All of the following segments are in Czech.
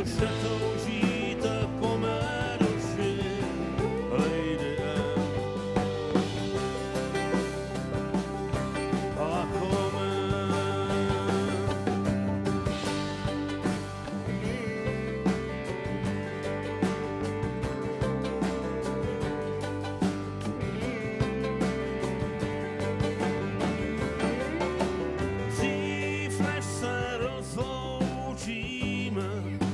se toužíte po mé duši, Lady M. Lakomé. Dřív než se rozloučíme,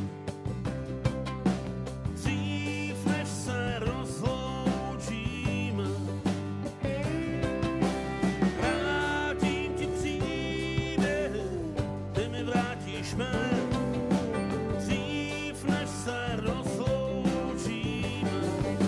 dřív než se rozloučíme, vrátím ti přijde, ty mi vrátíš mé. Dřív než se rozloučíme,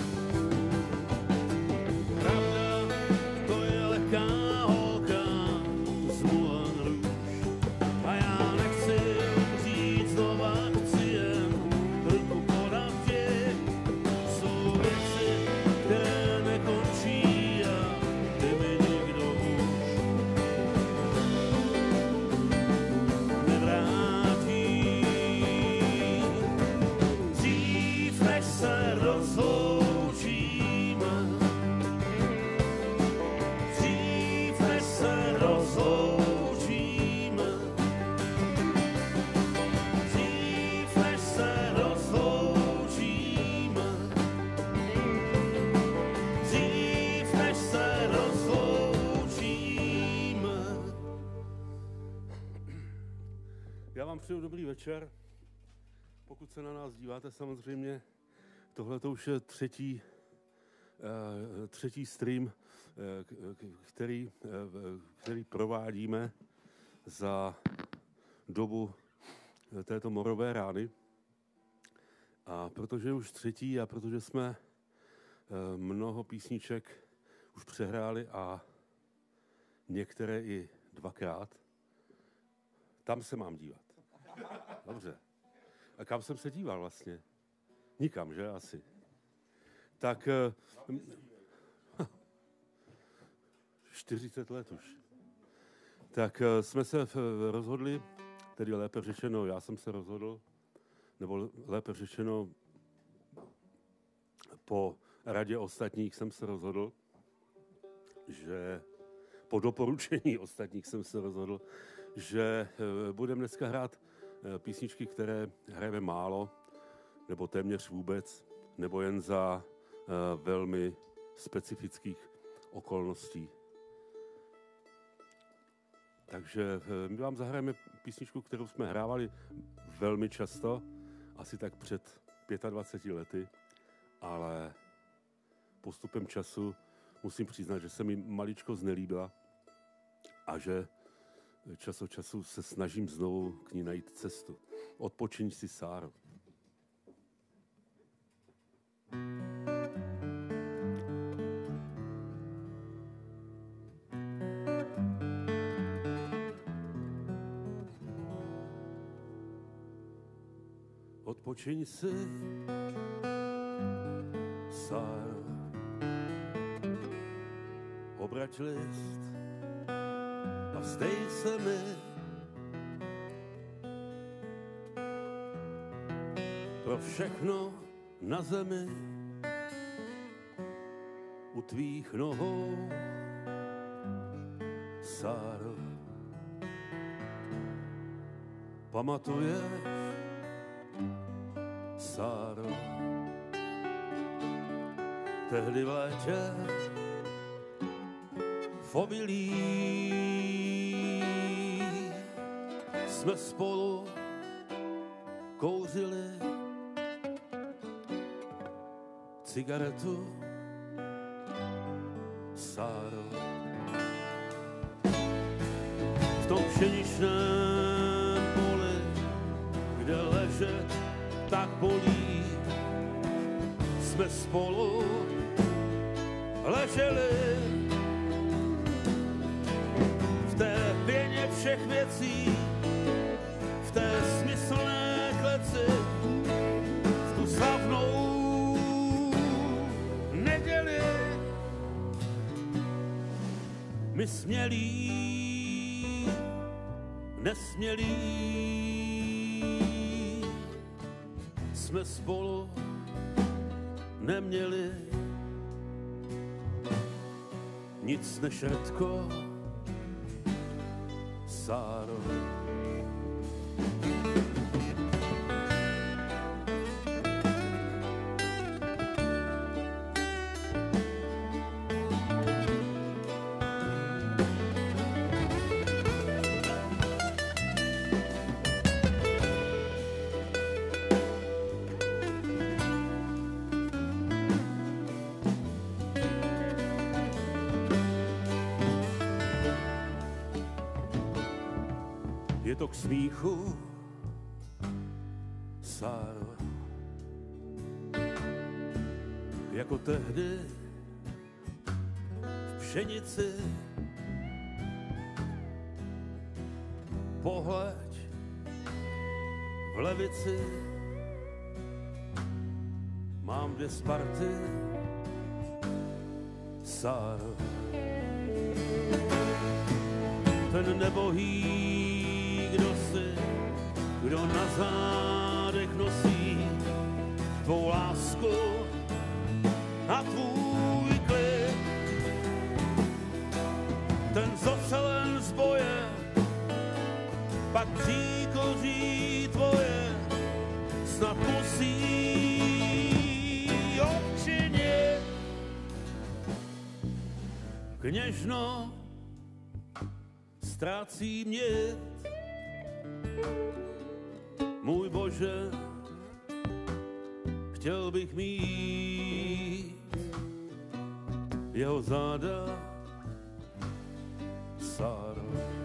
pravda, to je lehká holka z Moulin Rouge. A já nechci umřít znova, chci jen ruku podat ti. Jsou věci, které nekončí a ty mi nikdo už nevrátí. Dřív než se rozloučíme, dřív než se rozloučíme, dřív než se rozloučíme, dřív než se rozloučíme. Já vám přeju dobrý večer. Pokud se na nás díváte, samozřejmě, tohle to už je třetí stream, který provádíme za dobu této morové rány. A protože je už třetí a protože jsme mnoho písniček už přehráli a některé i dvakrát, tam se mám dívat. Dobře. A kam jsem se díval vlastně? Nikam, že? Asi. Tak 40 let už. Tak jsme se rozhodli, tedy lépe řečeno, já jsem se rozhodl, nebo lépe řečeno, po radě ostatních jsem se rozhodl, že po doporučení ostatních jsem se rozhodl, že budeme dneska hrát písničky, které hrajeme málo, nebo téměř vůbec, nebo jen za velmi specifických okolností. Takže my vám zahrajeme písničku, kterou jsme hrávali velmi často, asi tak před 25 lety, ale postupem času musím přiznat, že se mi maličko znelíbila a že čas od času se snažím znovu k ní najít cestu. Odpočiň si, Sáro. Odpočiň si, Sáro, obrať list a vzdej se mi. Pro všechno na zemi u tvých nohou, Sáro. Pamatuješ, Sáro, tehdy v létě v obilí jsme spolu kouřili cigaretu, Sáro. V tom pšeničném poli, kde ležet tak bolí, jsme spolu leželi v té pěně všech věcí, v té smyslné kleci, v tu slavnou neděli. My smělí, nesmělí, jsme spolu neměli nic než redko, Sáro. Je to k smíchu, Sáro, jako tehdy v pšenici. Pohleď v levici, mám 2 Sparty, Sáro. Ten nebohý, kdo na zádech nosí tvou lásku a tvůj klid. Ten zocelen z boje pak příkoří tvoje snad musí odčinit. Kněžno ztrácí mě, můj Bože, chtěl bych mít jeho záda, Sáro.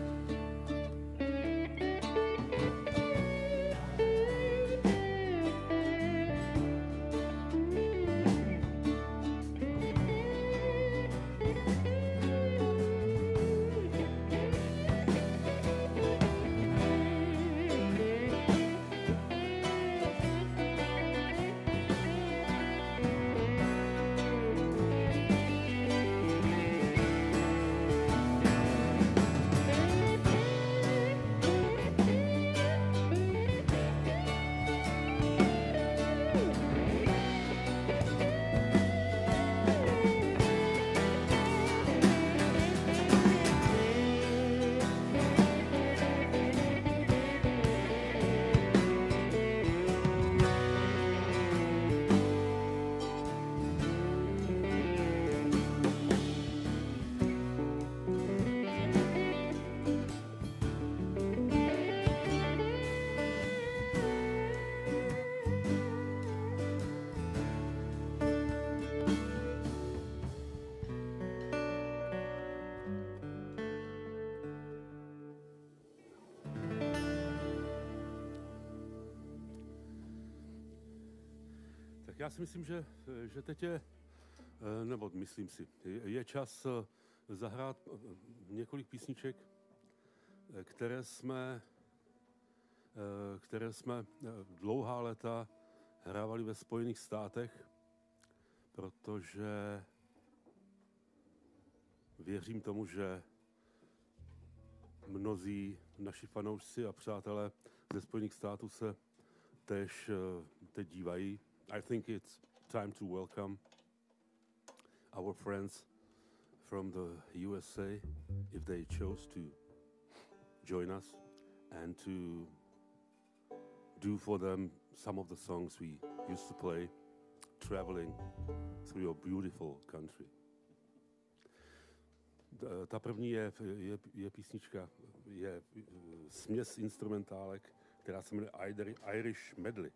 Tak já si myslím, že teď je, nebo myslím si, je čas zahrát několik písniček, které jsme dlouhá léta hrávali ve Spojených státech, protože věřím tomu, že mnozí naši fanoušci a přátelé ze Spojených států se též teď dívají. I think it's time to welcome our friends from the USA, if they chose to join us and to do for them some of the songs we used to play traveling through your beautiful country. Ta první je písnička, je směs instrumentálek, která se jmenuje Irish Medley.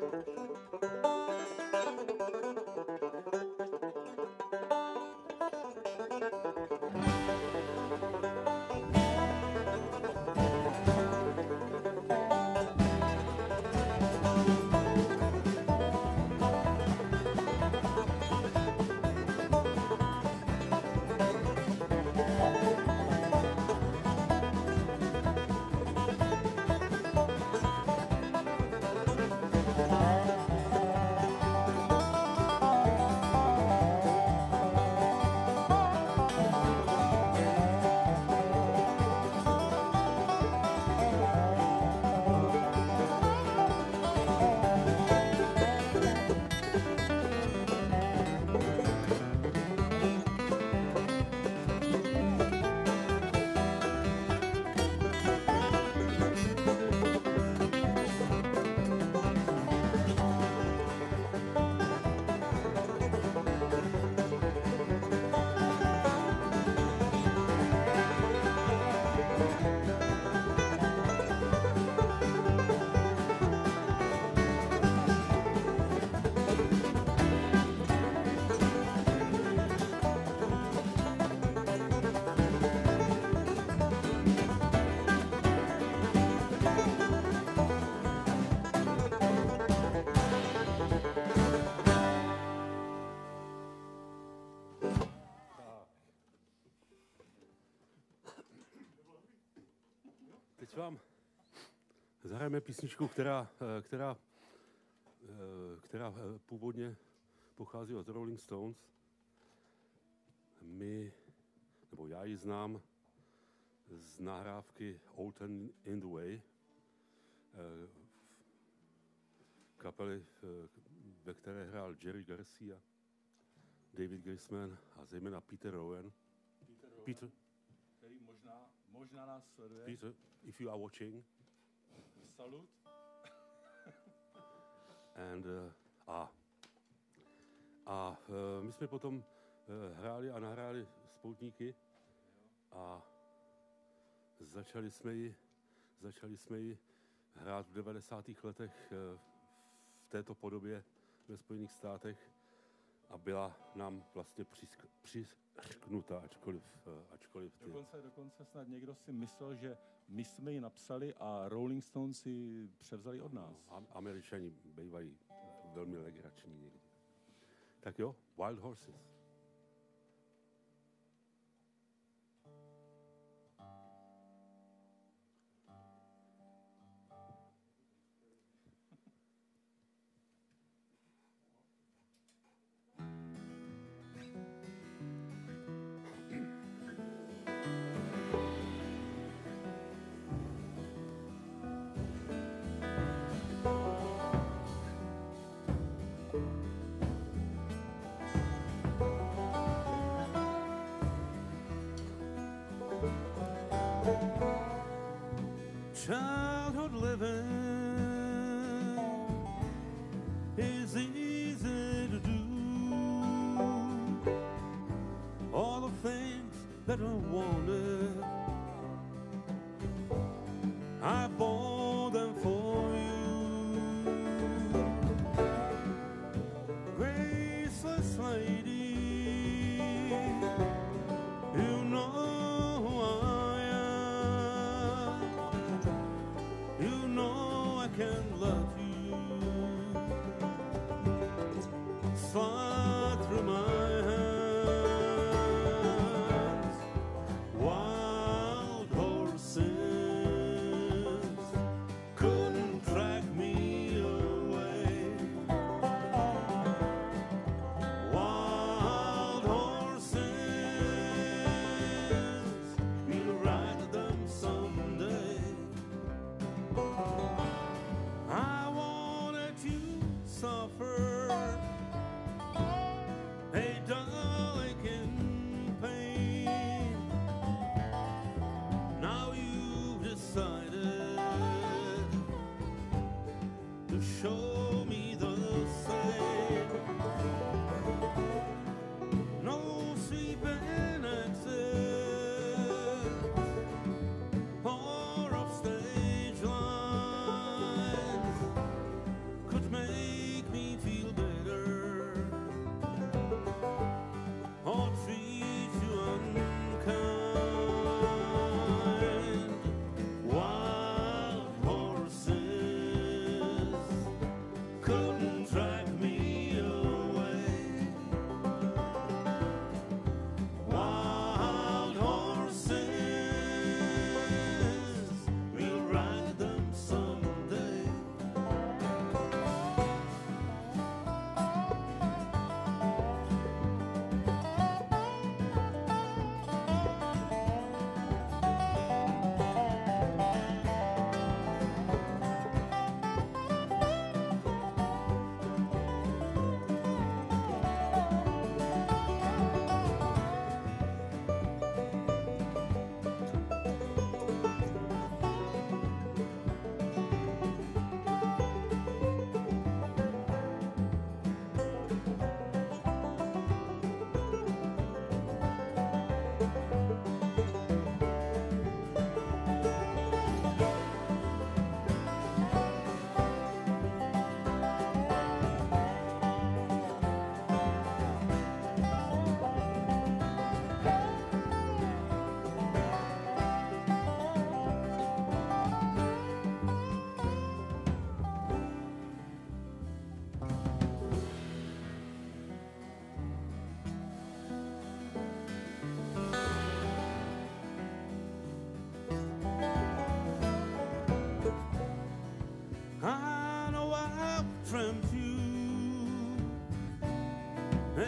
Teď vám zahrajeme písničku, která původně pochází od Rolling Stones. Já ji znám z nahrávky Old and in the Way, kapely, ve které hrál Jerry Garcia, David Grisman a zejména Peter Rowan. Peter, který možná nás sleduje. Peter, if you are watching. Salut. My jsme potom hráli a nahráli Spoutníky a začali jsme ji hrát v 90. letech v této podobě ve Spojených státech a byla nám vlastně přisknuta, ačkoliv ty... Dokonce snad někdo si myslel, že my jsme ji napsali a Rolling Stones si převzali od nás. Američani bývají velmi legrační někdy. Tak jo, Wild Horses. Childhood living is easy to do. All the things that I wanted, I bought them for you. Graceless lady, you know can love you. Slide through my hands, wild horses couldn't drag me away. Wild horses, we'll ride them someday. I wanted to suffer a delicate pain. Now you've decided to show me the same. No sweeping exit or off stage lines could make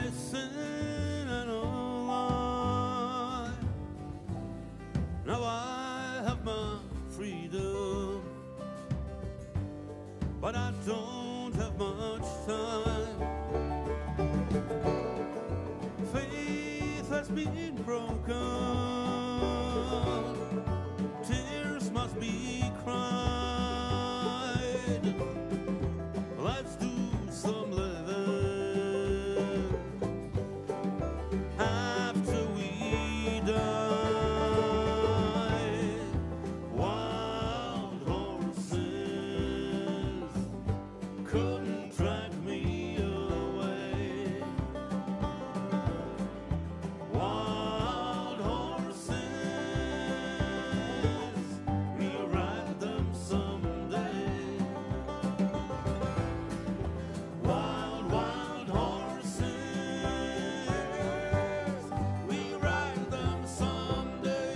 I sin and all I, now I have my freedom, but I don't have much time. Faith has been broken, tears must be cried. Let's do some living after we die. Wild horses couldn't drag me away. Wild horses, we'll ride them someday. Wild, wild horses, we ride them someday.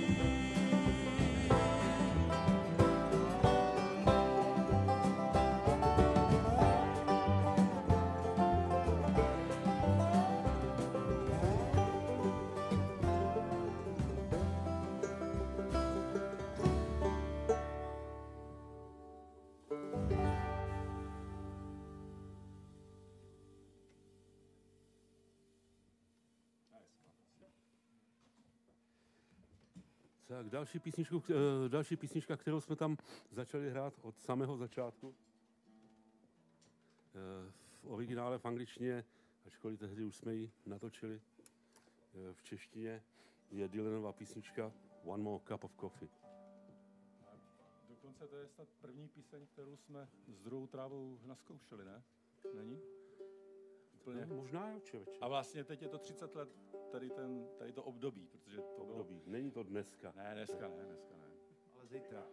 Tak další písnička, kterou jsme tam začali hrát od samého začátku. V originále v angličtině, ačkoliv tehdy už jsme ji natočili v češtině, je Dylanova písnička One More Cup of Coffee. Dokonce to je snad první píseň, kterou jsme s Druhou trávou naskoušeli, ne? Není? Úplně. No, možná jo, člověče. A vlastně teď je to 30 let tady to období, protože to období. Není to dneska. Ne, dneska ne. Ale zítra.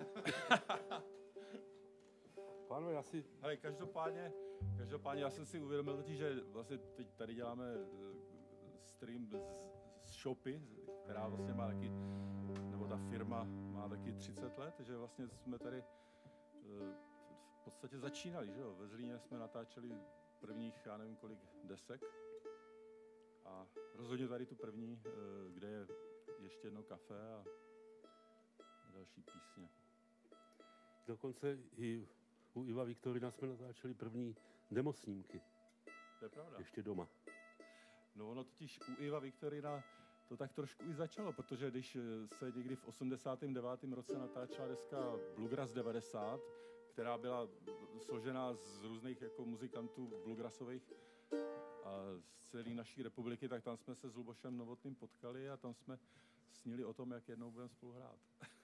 Pánové, asi... Ale každopádně já jsem si uvědomil totiž, že vlastně teď tady děláme stream z Shopy, která vlastně má taky, nebo ta firma má taky 30 let, že vlastně jsme tady v podstatě začínali, že jo? Ve Zlíně jsme natáčeli prvních, já nevím kolik, desek. A rozhodně tady tu první, kde je ještě jedno kafe a další písně. Dokonce i u Iva Viktorina jsme natáčeli první demosnímky. To je pravda. Ještě doma. No ono totiž u Iva Viktorina to tak trošku i začalo, protože když se někdy v 89. roce natáčela deska Bluegrass 90, která byla složená z různých jako muzikantů bluegrassových a z celé naší republiky, tak tam jsme se s Lubošem Novotným potkali a tam jsme snili o tom, jak jednou budeme spolu hrát.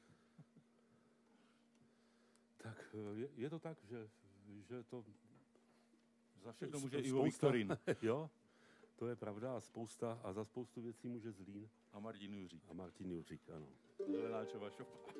Tak je to tak, že to... Za všechno může Ivo Viktorin. Jo, to je pravda a za spoustu věcí může Zlín. A Martin Juřík. A Martin Juřík, ano. Zelenáčova šopa.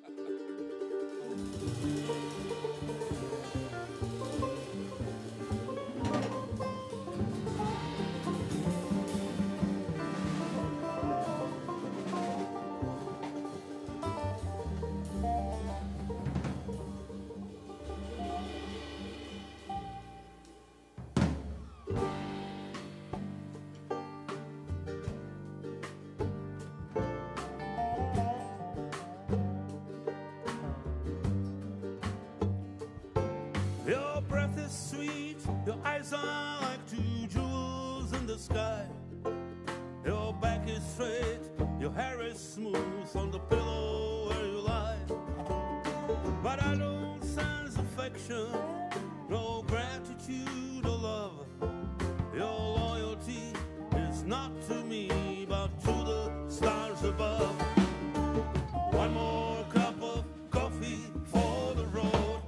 Your breath is sweet, your eyes are like two jewels in the sky. Your back is straight, your hair is smooth on the pillow where you lie. But I don't sense affection, no gratitude or love. Your loyalty is not to me, but to the stars above. One more cup of coffee for the road.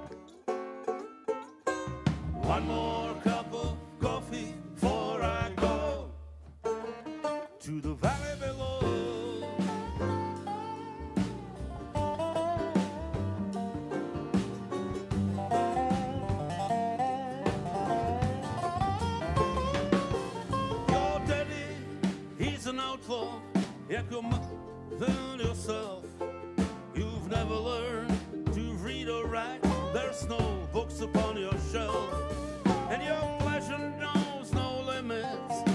One more cup of coffee before I go to the valley below. Your daddy, he's an outlaw, like your mother yourself. You've never learned to read or write, there's no books upon your shelf. And your pleasure knows no limits.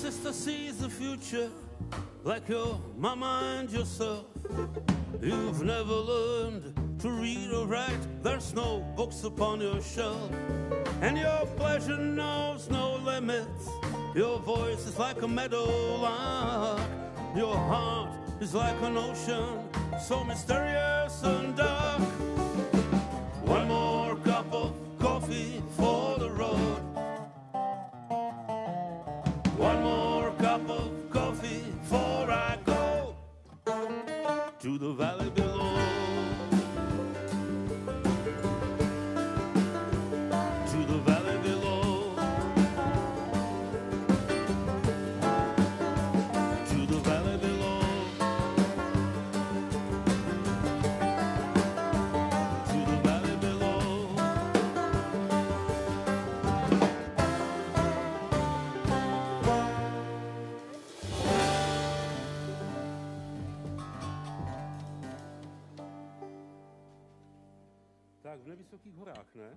sister sees the future like your mama and yourself. You've never learned to read or write, there's no books upon your shelf. And your pleasure knows no limits. Your voice is like a meadowlark. Your heart is like an ocean, so mysterious and dark. One more cup of coffee for the road. One more cup of coffee before I go to the valley below. To the valley below. To the valley below. To the valley below. Tak v nevysokých horách, ne?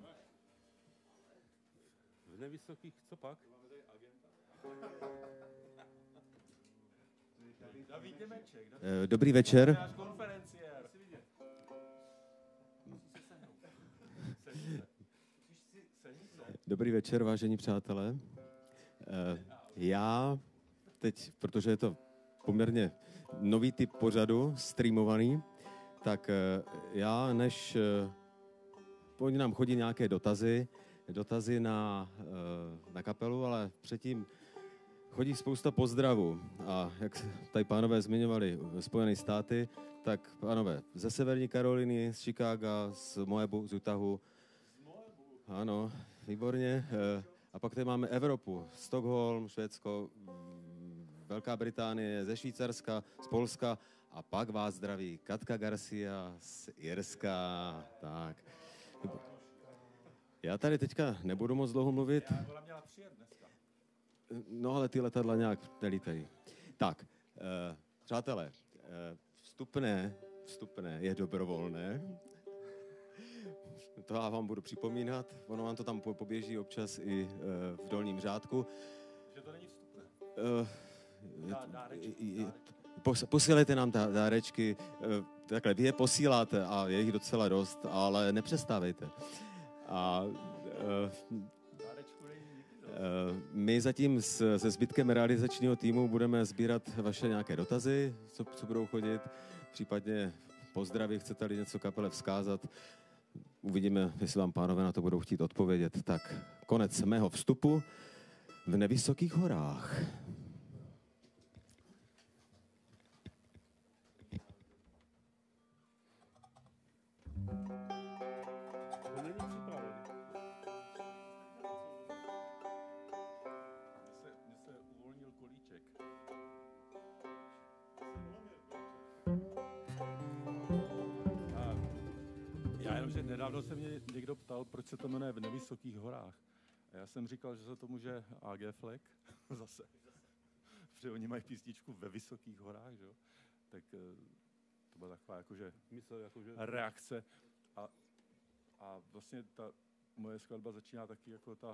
V nevysokých, co pak? David Němeček. Dobrý večer. Náš konferenciér. Dobrý večer, vážení přátelé. Já teď, protože je to poměrně nový typ pořadu, streamovaný, tak já než po nám chodí nějaké dotazy na kapelu, ale předtím chodí spousta pozdravů. A jak tady pánové zmiňovali Spojené státy, tak pánové ze Severní Karoliny, z Chicaga, z Moabu, z Utahu. Ano, výborně. A pak tady máme Evropu, Stockholm, Švédsko, Velká Británie, ze Švýcarska, z Polska. A pak vás zdraví Katka Garcia z Irska. Tak. Já tady teďka nebudu moc dlouho mluvit. Ona měla přijet dneska. No, ale ty letadla nějak nelítají. Tak, přátelé, vstupné je dobrovolné. To já vám budu připomínat. Ono vám to tam poběží občas i v dolním řádku. Že to není vstupné. Posílejte nám dárečky. Takhle, vy je posíláte a je jich docela dost, ale nepřestávejte. A my zatím se zbytkem realizačního týmu budeme sbírat vaše nějaké dotazy, co budou chodit, případně pozdravy, chcete-li něco kapele vzkázat. Uvidíme, jestli vám pánové na to budou chtít odpovědět. Tak konec mého vstupu v nevysokých horách. Mně se uvolnil kolíček. Já jenom, že nedávno se mě někdo ptal, proč se to jmenuje v nevysokých horách. A já jsem říkal, že se to může AG Fleck zase. Protože oni mají písničku ve vysokých horách, že jo? Tak to byla taková jakože reakce. A vlastně ta moje skladba začíná taky jako ta...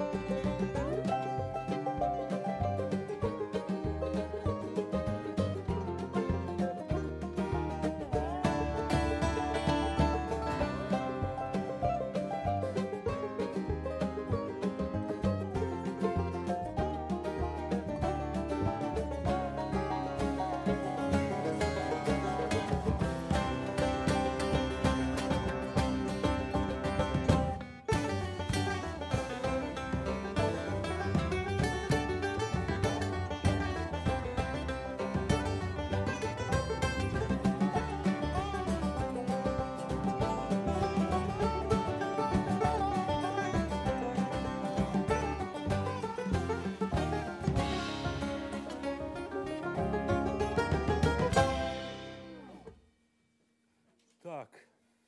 Tak.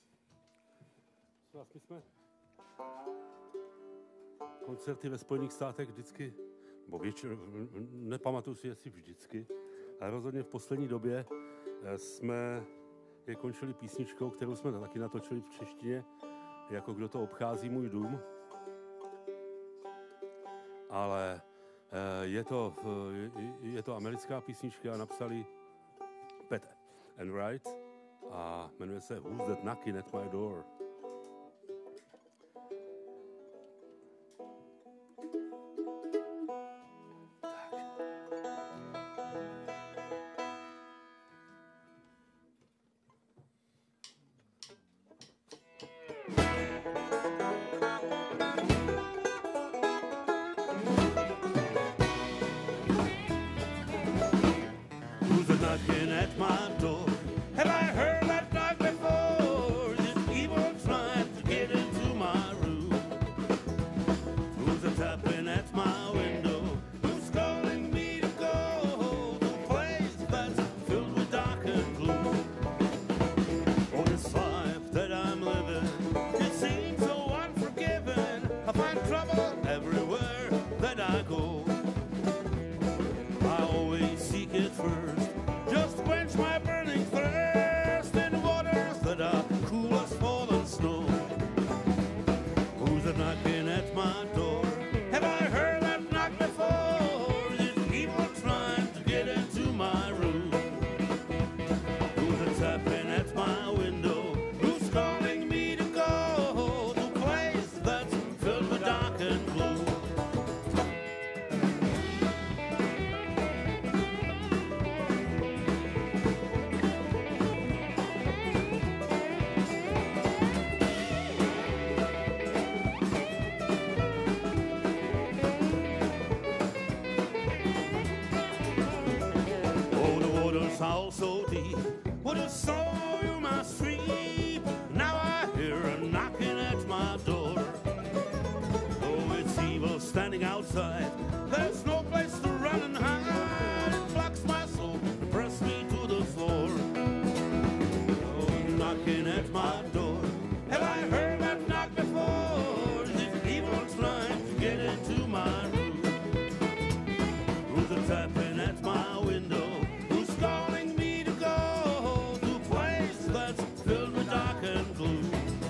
My jsme koncerty ve Spojených státech vždycky, nebo nepamatuju si, jestli vždycky, ale rozhodně v poslední době jsme je končili písničkou, kterou jsme taky natočili v češtině, jako Kdo to obchází můj dům. Ale je to americká písnička, napsali Pat and Wright a jmenuje se Who's That Knocking at My Door. Knocking at my door. Have I heard that knock before? Is it evil trying to get into my room? Who's a tapping at my window? Who's calling me to go to a place that's filled with dark and gloom? Oh, this life that I'm living, it seems so unforgiving. I find trouble everywhere that I go. I always seek it first, just to quench my burning thirst in waters that are cool as fallen snow. Who's a knocking at my door? Have I heard that knock before? Is it evil trying to get into my room? Who's a tapping at my window? Who's calling me to go to a place that's filled with dark and gloom? All so deep, would have saw you my street. Now I hear a knocking at my door. Oh, it's evil standing outside. There's no place to run and hide. It blocks my soul and press me to the floor. Oh, knocking at my door. Have I heard that knock before? Is it evil trying to get into my room? Who's a tapping at my window? Calling me to go to a place that's filled with dark and gloom.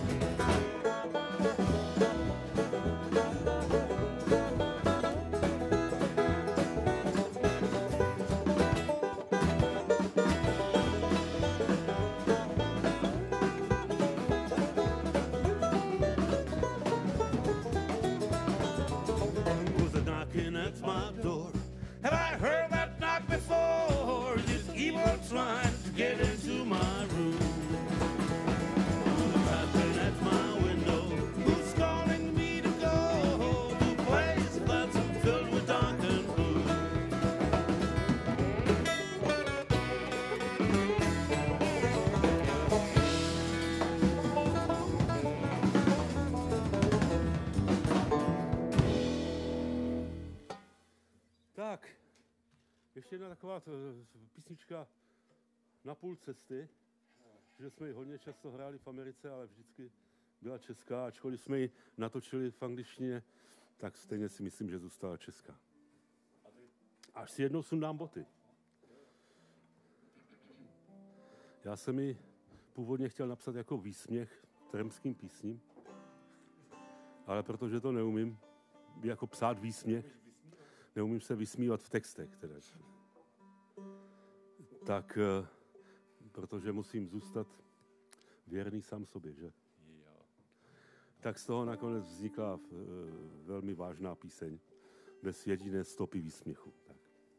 Who's a knocking at my door? Have I heard that knock before? Evil trying to get into my room. Who's tapping at my window? Who's calling me to go to a place that's filled with dark and gloom? Tak, ještě jedna taková písnička na půl cesty, že jsme ji hodně často hráli v Americe, ale vždycky byla česká, ačkoliv jsme ji natočili v angličtině, tak stejně si myslím, že zůstala česká. Až si jednou sundám boty. Já jsem ji původně chtěl napsat jako výsměch trampským písním, ale protože to neumím, jako psát výsměch. Neumím se vysmívat v textech. Teda. Tak, protože musím zůstat věrný sám sobě, že? Tak z toho nakonec vznikla velmi vážná píseň, bez jediné stopy výsměchu. Tak.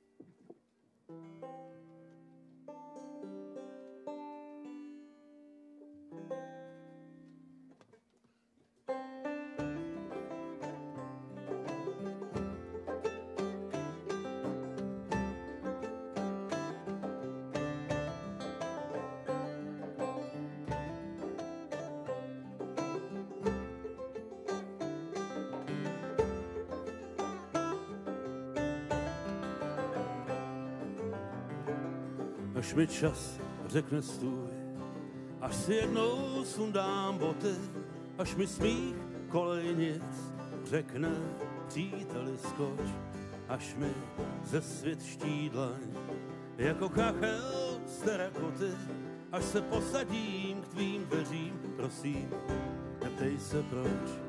Až mi čas řekne stůj, až si jednou sundám boty, až mi smích kolejnic řekne příteli skoč, až mi ze světští dlaň jako kachel z terakoty, až se posadím k tvým dveřím, prosím, neptej se proč.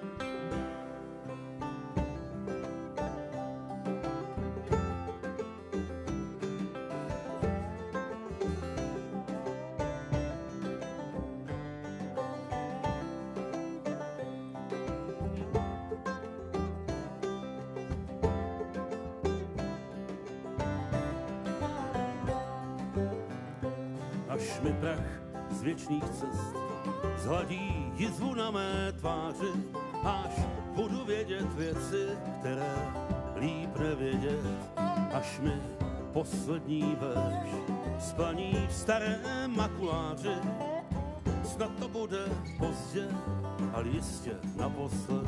Až mi prach z věčných cest zhladí jizvu na mé tváři, až budu vědět věci, které líp nevědět, až mi poslední verš splaní v starém makuláři. Snad to bude pozdě, ale jistě naposled.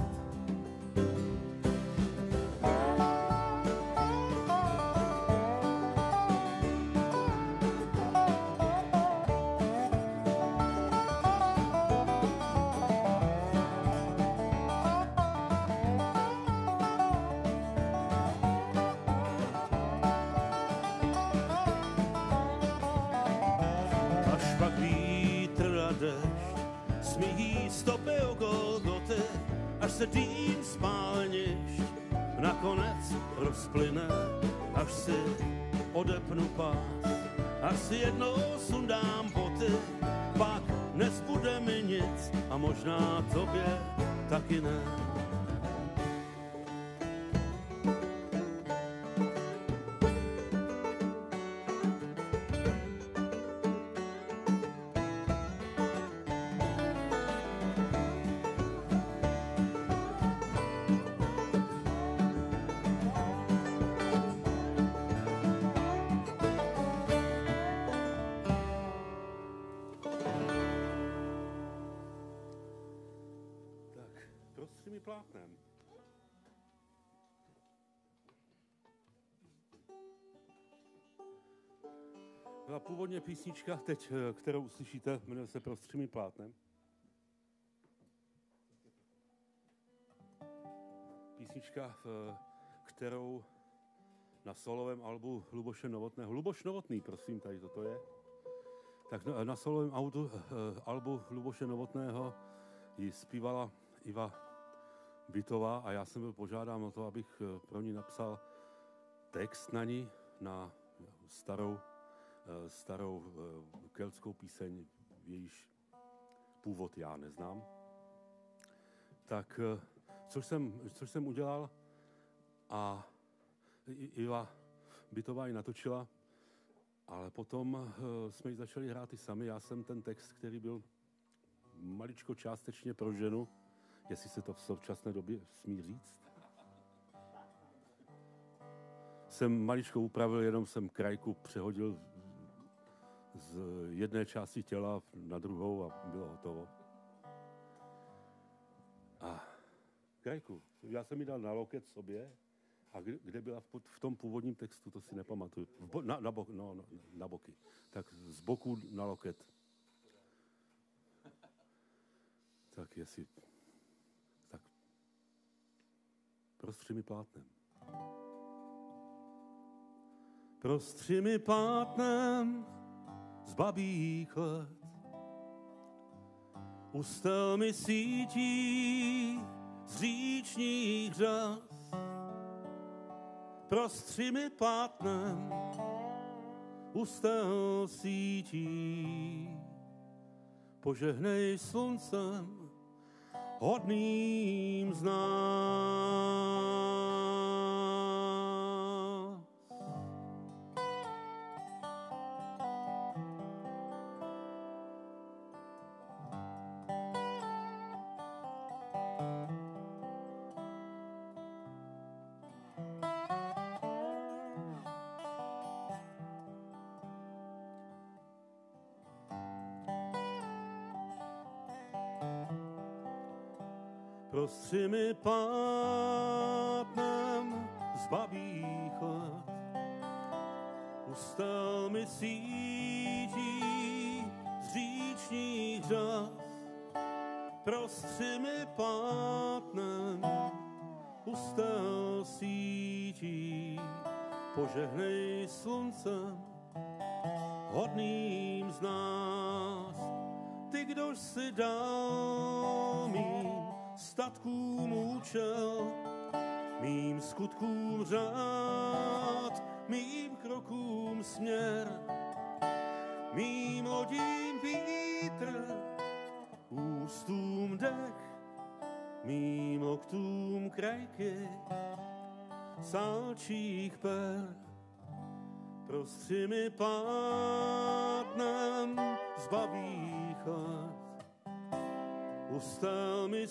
Smíhí stopy o Golgoty, až se dým spálnišť nakonec rozplyne, až si odepnu pás, až si jednou sundám boty, pak nezbude mi nic a možná tobě taky ne. Prostřimi plátnem. Byla původně písnička, teď, kterou uslyšíte, jmenuje se Prostřimi plátnem. Písnička, kterou na solovém albu Luboše Novotného, Luboš Novotný, prosím, tady toto je, tak na solovém albu Luboše Novotného ji zpívala Iva Bytová a já jsem byl požádán o to, abych pro ní napsal text na ní, na starou keltskou píseň, jejíž původ já neznám. Tak, což jsem udělal a Iva Bytová ji natočila, ale potom jsme ji začali hrát i sami. Já jsem ten text, který byl maličko částečně pro ženu, jestli se to v současné době smí říct, jsem maličko upravil, jenom jsem krajku přehodil z jedné části těla na druhou a bylo hotovo. A krajku, já jsem ji dal na loket sobě a kde byla v tom původním textu, to si nepamatuju. Na boky. Tak z boku na loket. Tak jestli... Tak. Prostřimi plátnem. Prostřimi plátnem z babích let ustel mi sítí z říčních řas. Prostřimi pátnem ustel sítí, požehnej sluncem hodným z nás. Prostřimi pátnem zbaví chlad, ustal mi sítí z říčních řas. Prostřimi pátnem ustal sítí, požehnej sluncem hodným z nás. Ty, kdož si dal mým statkům účel, mým skutkům řád, mým krokům směr, mým lodím vítr, ústům dech, mým loktům krajky, salčích per. Prostřimi pátnem zbaví chlad, ustal mi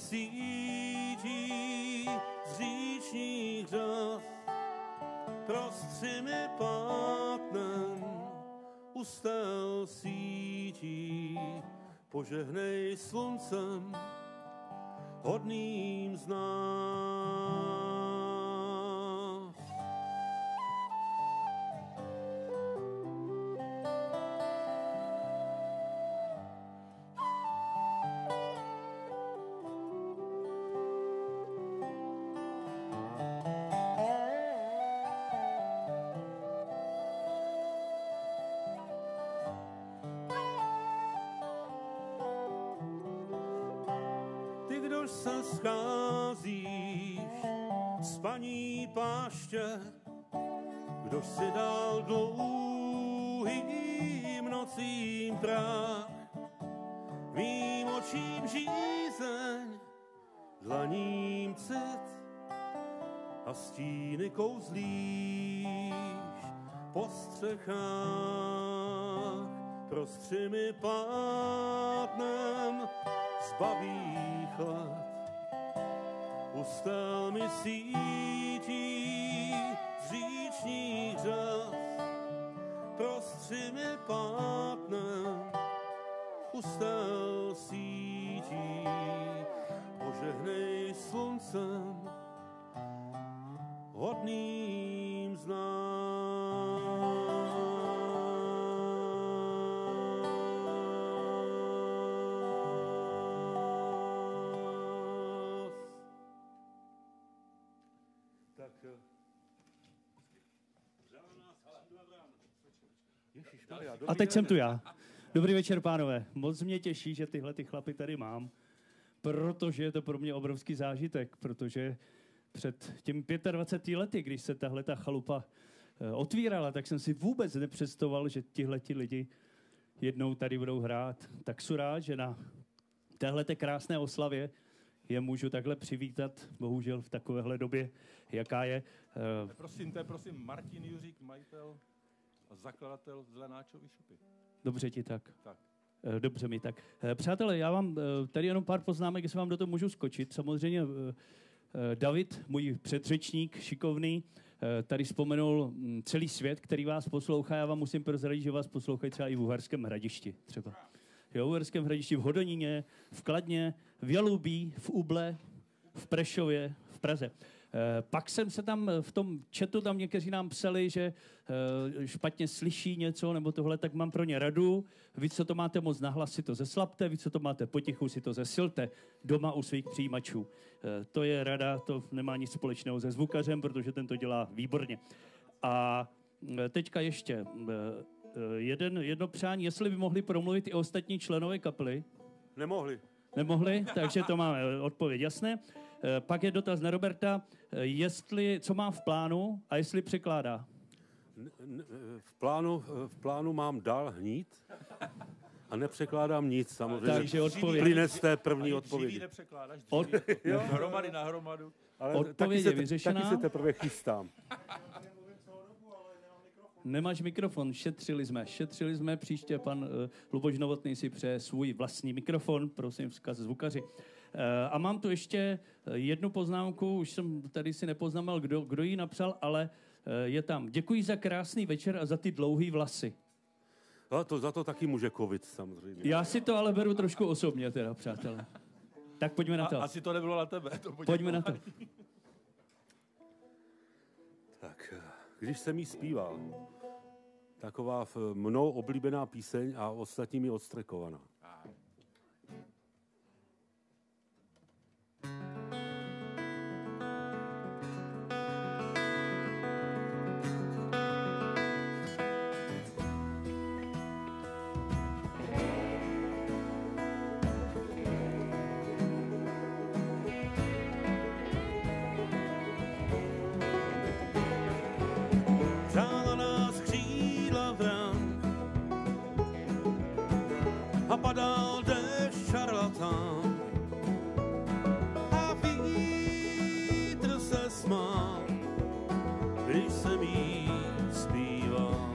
sítí z říčních řas. Prostřimi pátnem ustal sítí, požehnej sluncem hodným z nás. Kdož se scházíš s paní páště, kdož si dal dlouhým nocím práh, mým očím žízeň, dlaním cit a stíny kouzlíš po střechách. Prostřimi pátnem zbaví chlad, ustal mi sítí z říčních řas. Prostřimi pátnem ustal sítí, požehnej sluncem hodným z nás. A teď jsem tu já. Dobrý večer, pánové. Moc mě těší, že tyhle ty chlapy tady mám, protože je to pro mě obrovský zážitek, protože před těmi 25 lety, když se tahle ta chalupa otvírala, tak jsem si vůbec nepředstavoval, že tihleti lidi jednou tady budou hrát. Tak jsem rád, že na téhleté krásné oslavě je můžu takhle přivítat, bohužel v takovéhle době, jaká je. To je prosím Martin Juřík, majitel a zakladatel Zelenáčovy šupy. Dobře ti tak. Tak. Dobře mi tak. Přátelé, já vám tady jenom pár poznámek, jestli vám do toho můžu skočit. Samozřejmě David, můj předřečník, šikovný, tady vzpomenul celý svět, který vás poslouchá. Já vám musím prozradit, že vás poslouchají třeba i v Uherském Hradišti třeba. Jo, v Uherském Hradišti, v Hodoníně, v Kladně, v Jalubí, v Uble, v Prešově, v Praze. Pak jsem se tam v tom chatu, tam někteří nám psali, že špatně slyší něco nebo tohle, tak mám pro ně radu. Vy, co to máte moc nahlas, si to zeslabte, vy, co to máte potichu, si to zesilte doma u svých přijímačů. To je rada, to nemá nic společného se zvukařem, protože ten to dělá výborně. A teďka ještě jedno přání, jestli by mohli promluvit i ostatní členové kapely. Nemohli. Nemohli, takže to máme odpověď jasné. Pak je dotaz na Roberta, co má v plánu a jestli překládá. V plánu mám dál hnít a nepřekládám nic, samozřejmě. Takže odpověď. Plyne z té první odpovědi. Dříví nepřekládáš, dříví hromady na hromadu. Ale Odpověď je vyřešená. Taky se teprve chystám. Nemáš mikrofon, šetřili jsme, příště pan Luboš Novotný si přeje svůj vlastní mikrofon, prosím vzkaz zvukaři. A mám tu ještě jednu poznámku, už jsem tady si nepoznamenal, kdo ji napsal, ale je tam. Děkuji za krásný večer a za ty dlouhý vlasy. Za to taky může covid, samozřejmě. Já si to ale beru trošku osobně teda, přátelé. Tak pojďme na to. Asi to nebylo na tebe. Pojďme na to. Tak, když jsem jí zpíval, taková mnou oblíbená píseň a ostatními odstrekovaná. Přála nás křídla vran a padal déšť šarlatán a vítr se smál, když jsem jí zpíval.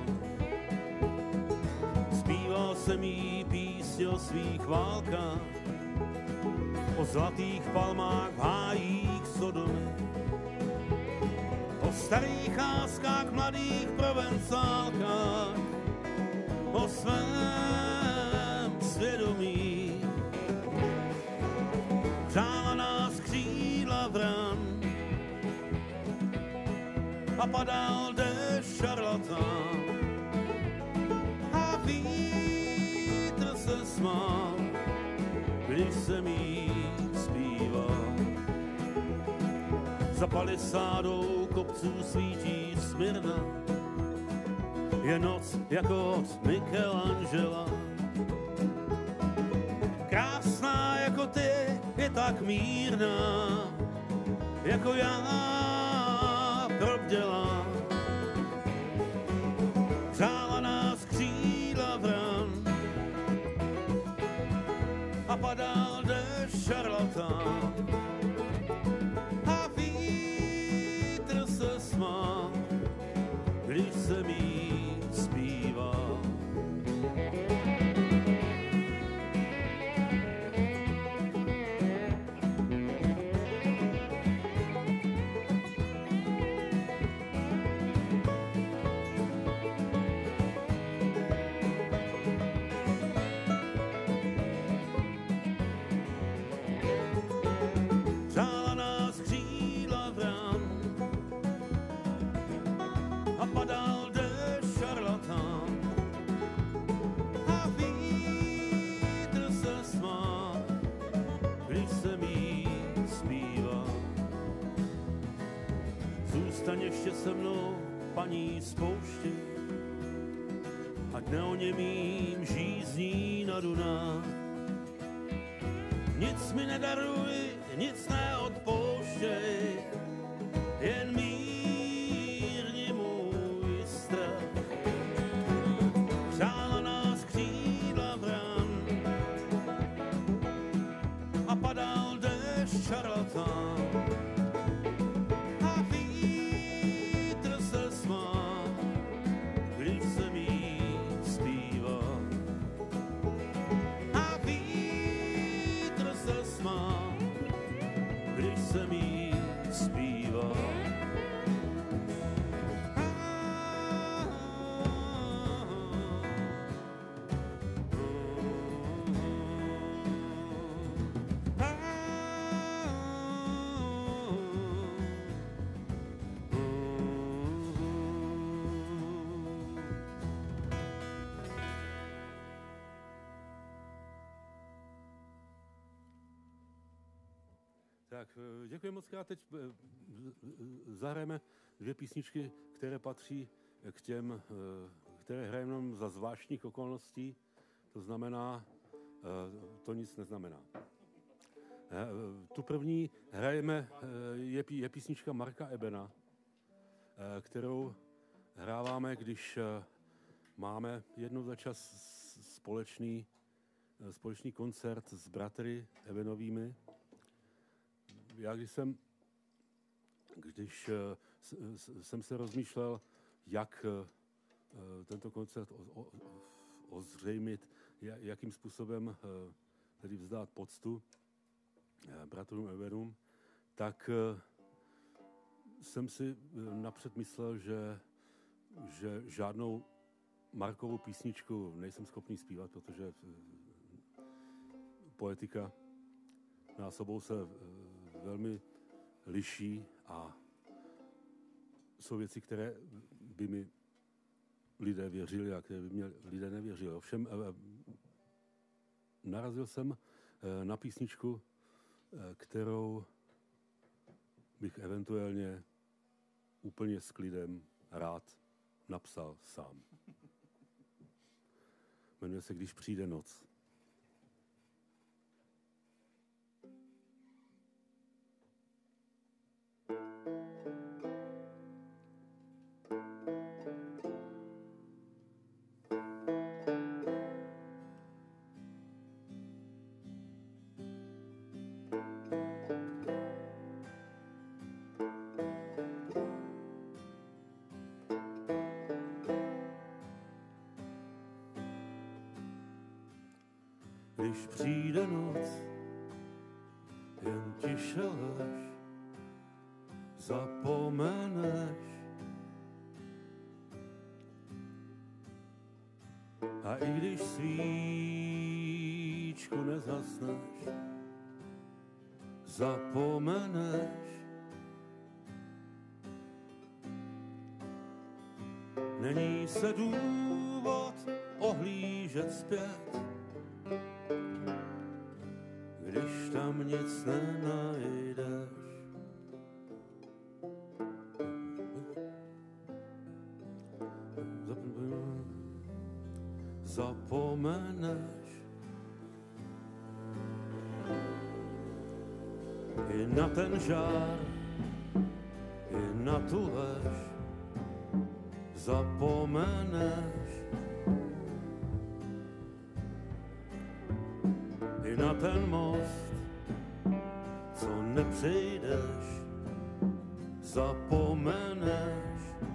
Zpíval jsem jí písně o svých válkách, o zlatých palmách v hájích Sodomy, o starých láskách mladých provencálkách, o svém svědomí. Přála nás křídla vran a padal déšť šarlatán a vítr se smál, když jsem jí zpíval. Za palisádou kopců svítí Smyrna, je noc jako od Michelangela. Krásná jako ty, je tak mírná, jako já probdělá. Přála nás křídla vran a padal déšť šarlatán a vítr se smál, když jsem jí zpíval. Přála nás křídla vran a padal déšť šarlatán a vítr se smál, když jsem jí zpíval. Zůstaň ještě se mnou, paní z pouště, ať neoněmím žízní na Dunách. Nic mi nedaruj, nic neodpouštěj, jen mírni můj strach. Přála nás křídla vran a padal déšť šarlatán a vítr se smál, když jsem jí zpíval. A vítr se smál, když jsem jí zpíval. Tak, děkuji moc krát. Teď zahrajeme dvě písničky, které patří k těm, které hrajeme jenom za zvláštních okolností. To znamená, to nic neznamená. Tu první hrajeme, je písnička Marka Ebena, kterou hráváme, když máme jednou za čas společný koncert s bratry Ebenovými. Já když jsem se rozmýšlel, jak tento koncert ozřejmit, jakým způsobem tedy vzdát poctu bratrům Ebenům, tak jsem si napřed myslel, že žádnou Markovu písničku nejsem schopný zpívat, protože poetika nás obou se velmi liší a jsou věci, které by mi lidé věřili a které by mě lidé nevěřili. Ovšem narazil jsem na písničku, kterou bych eventuálně úplně s klidem rád napsal sám. Jmenuje se Když přijde noc. Když přijde noc, jen tiše lež, zapomeneš. A i když svíčku nezhasneš, zapomeneš. Není se důvod ohlížet zpět, když tam nic nenajdeš. Zapomeneš. I na ten žár, i na tu lež, zapomeneš. I na ten most, co nepřejdeš, zapomeneš.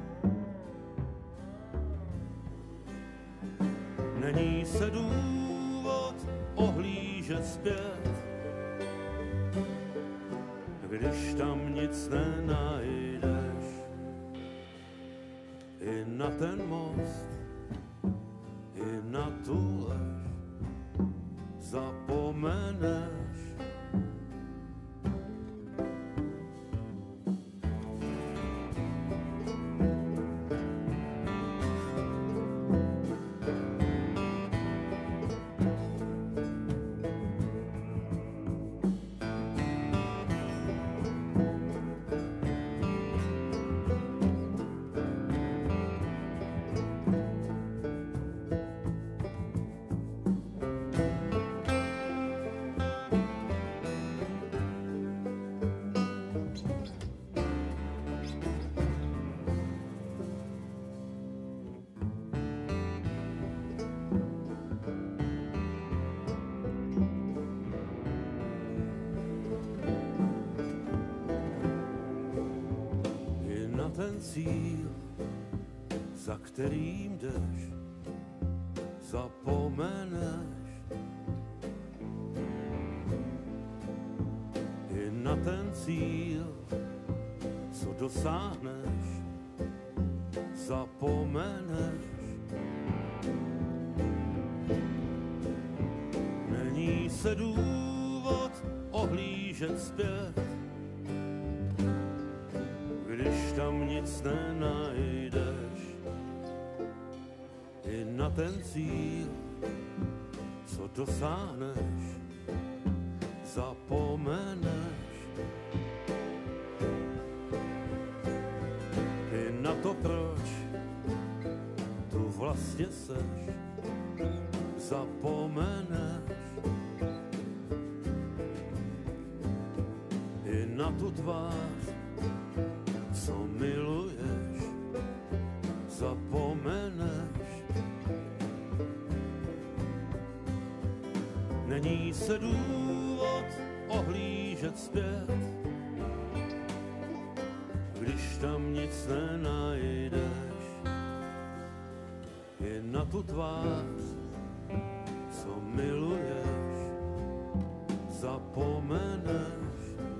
Není se důvod ohlížet zpět, když tam nic nenajdeš. I na ten most, i na tu lež, zapomeneš. Ten cíl, za kterým jdeš, zapomeneš. I na ten cíl, co dosáhneš, zapomeneš. Není se důvod ohlížet zpět, když tam nic nenajdeš. I na ten cíl, co dosáhneš, zapomeneš. I na to, proč tu vlastně seš, zapomeneš. tvář, co miluješ, zapomeneš. Není se důvod ohlížet zpět, když tam nic nenajdeš. Je na tu tvář, co miluješ, zapomeneš.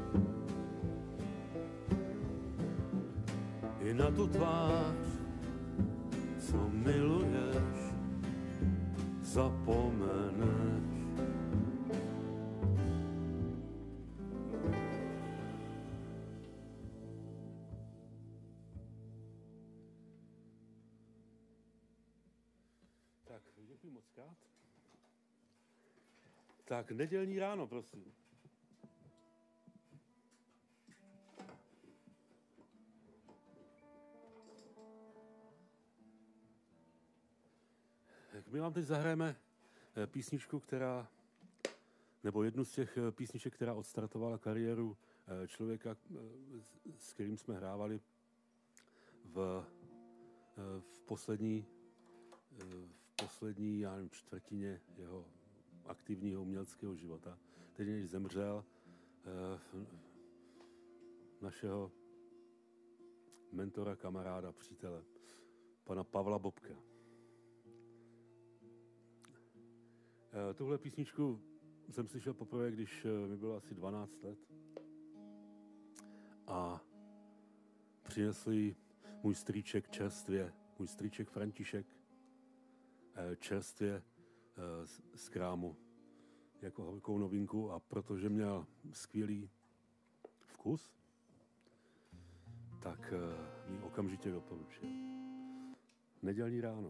I na tu tvář, co miluješ, zapomeneš. Tak, děkuji moc krát. Tak, nedělní ráno, prosím. My vám teď zahrajeme písničku, nebo jednu z těch písniček, která odstartovala kariéru člověka, s kterým jsme hrávali v poslední já nevím, čtvrtině jeho aktivního uměleckého života. Teď, než zemřel, našeho mentora, kamaráda, přítele, pana Pavla Bobka. Tuhle písničku jsem slyšel poprvé, když mi bylo asi 12 let. A přinesl ji můj strýček čerstvě, můj strýček František, čerstvě z krámu jako horkou novinku, a protože měl skvělý vkus, tak mi okamžitě doporučil. Nedělní ráno.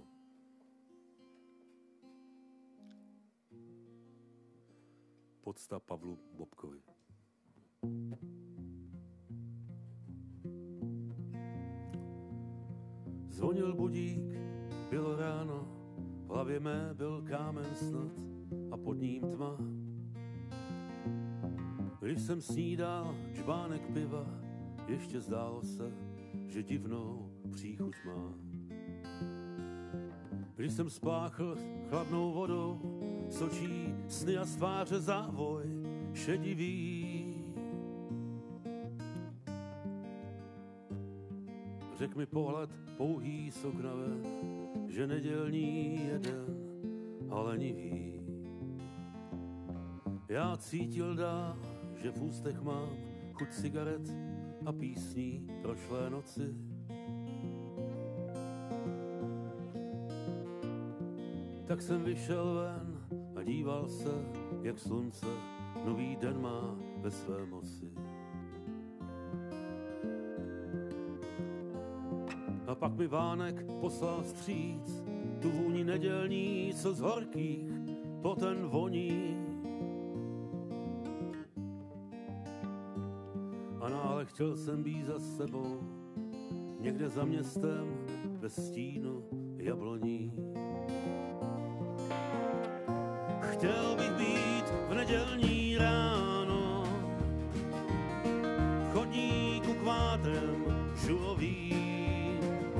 Pocta Pavlu Bobkovi. Zvonil budík, bylo ráno, v hlavě mé byl kámen snad a pod ním tma. Když jsem snídal čbánek piva, ještě zdálo se, že divnou příchuť má. Když jsem spláchl chladnou vodou, z očí sny a z tváře závoj šedivý. Řek mi pohled pouhý z okna ven, že nedělní jeden, ale lenivý. Já cítil dál, že v ústech mám chuť cigaret a písní prošlé noci. Tak jsem vyšel ven a díval se, jak slunce nový den má ve své moci. A pak mi vánek poslal vstříc tu vůni nedělní, co z horkých poten voní. A náhle chtěl jsem být za sebou, někde za městem ve stínu jabloní. Chtěl bych být v nedělní ráno, v chodníku kvátrem žulovým.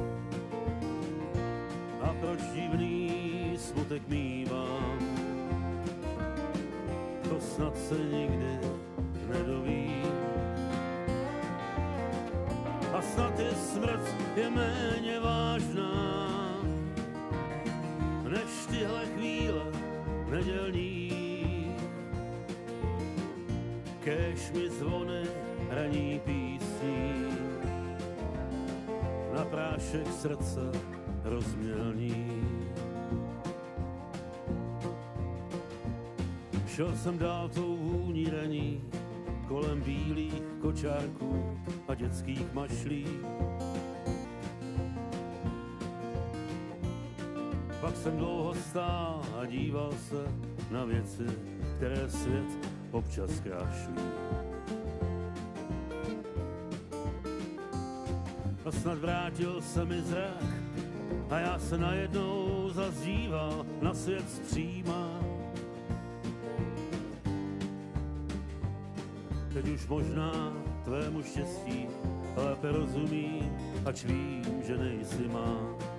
A proč divný smutek mívám, to snad se nikdy nedovím. A snad je smrt je méně vážná, než tyhle chvíle nedělní. Kéž mi zvony raní písní, na prášek srdce rozmělní. Šel jsem dál tou vůní raní, kolem bílých kočárků a dětských mašlí. Pak jsem dlouho stál a díval se na věci, které svět občas krášlí. A snad vrátil se mi zrak a já se najednou zazdíval na svět zpříma. Teď už možná tvému štěstí lépe rozumím, ač vím, že nejsi má.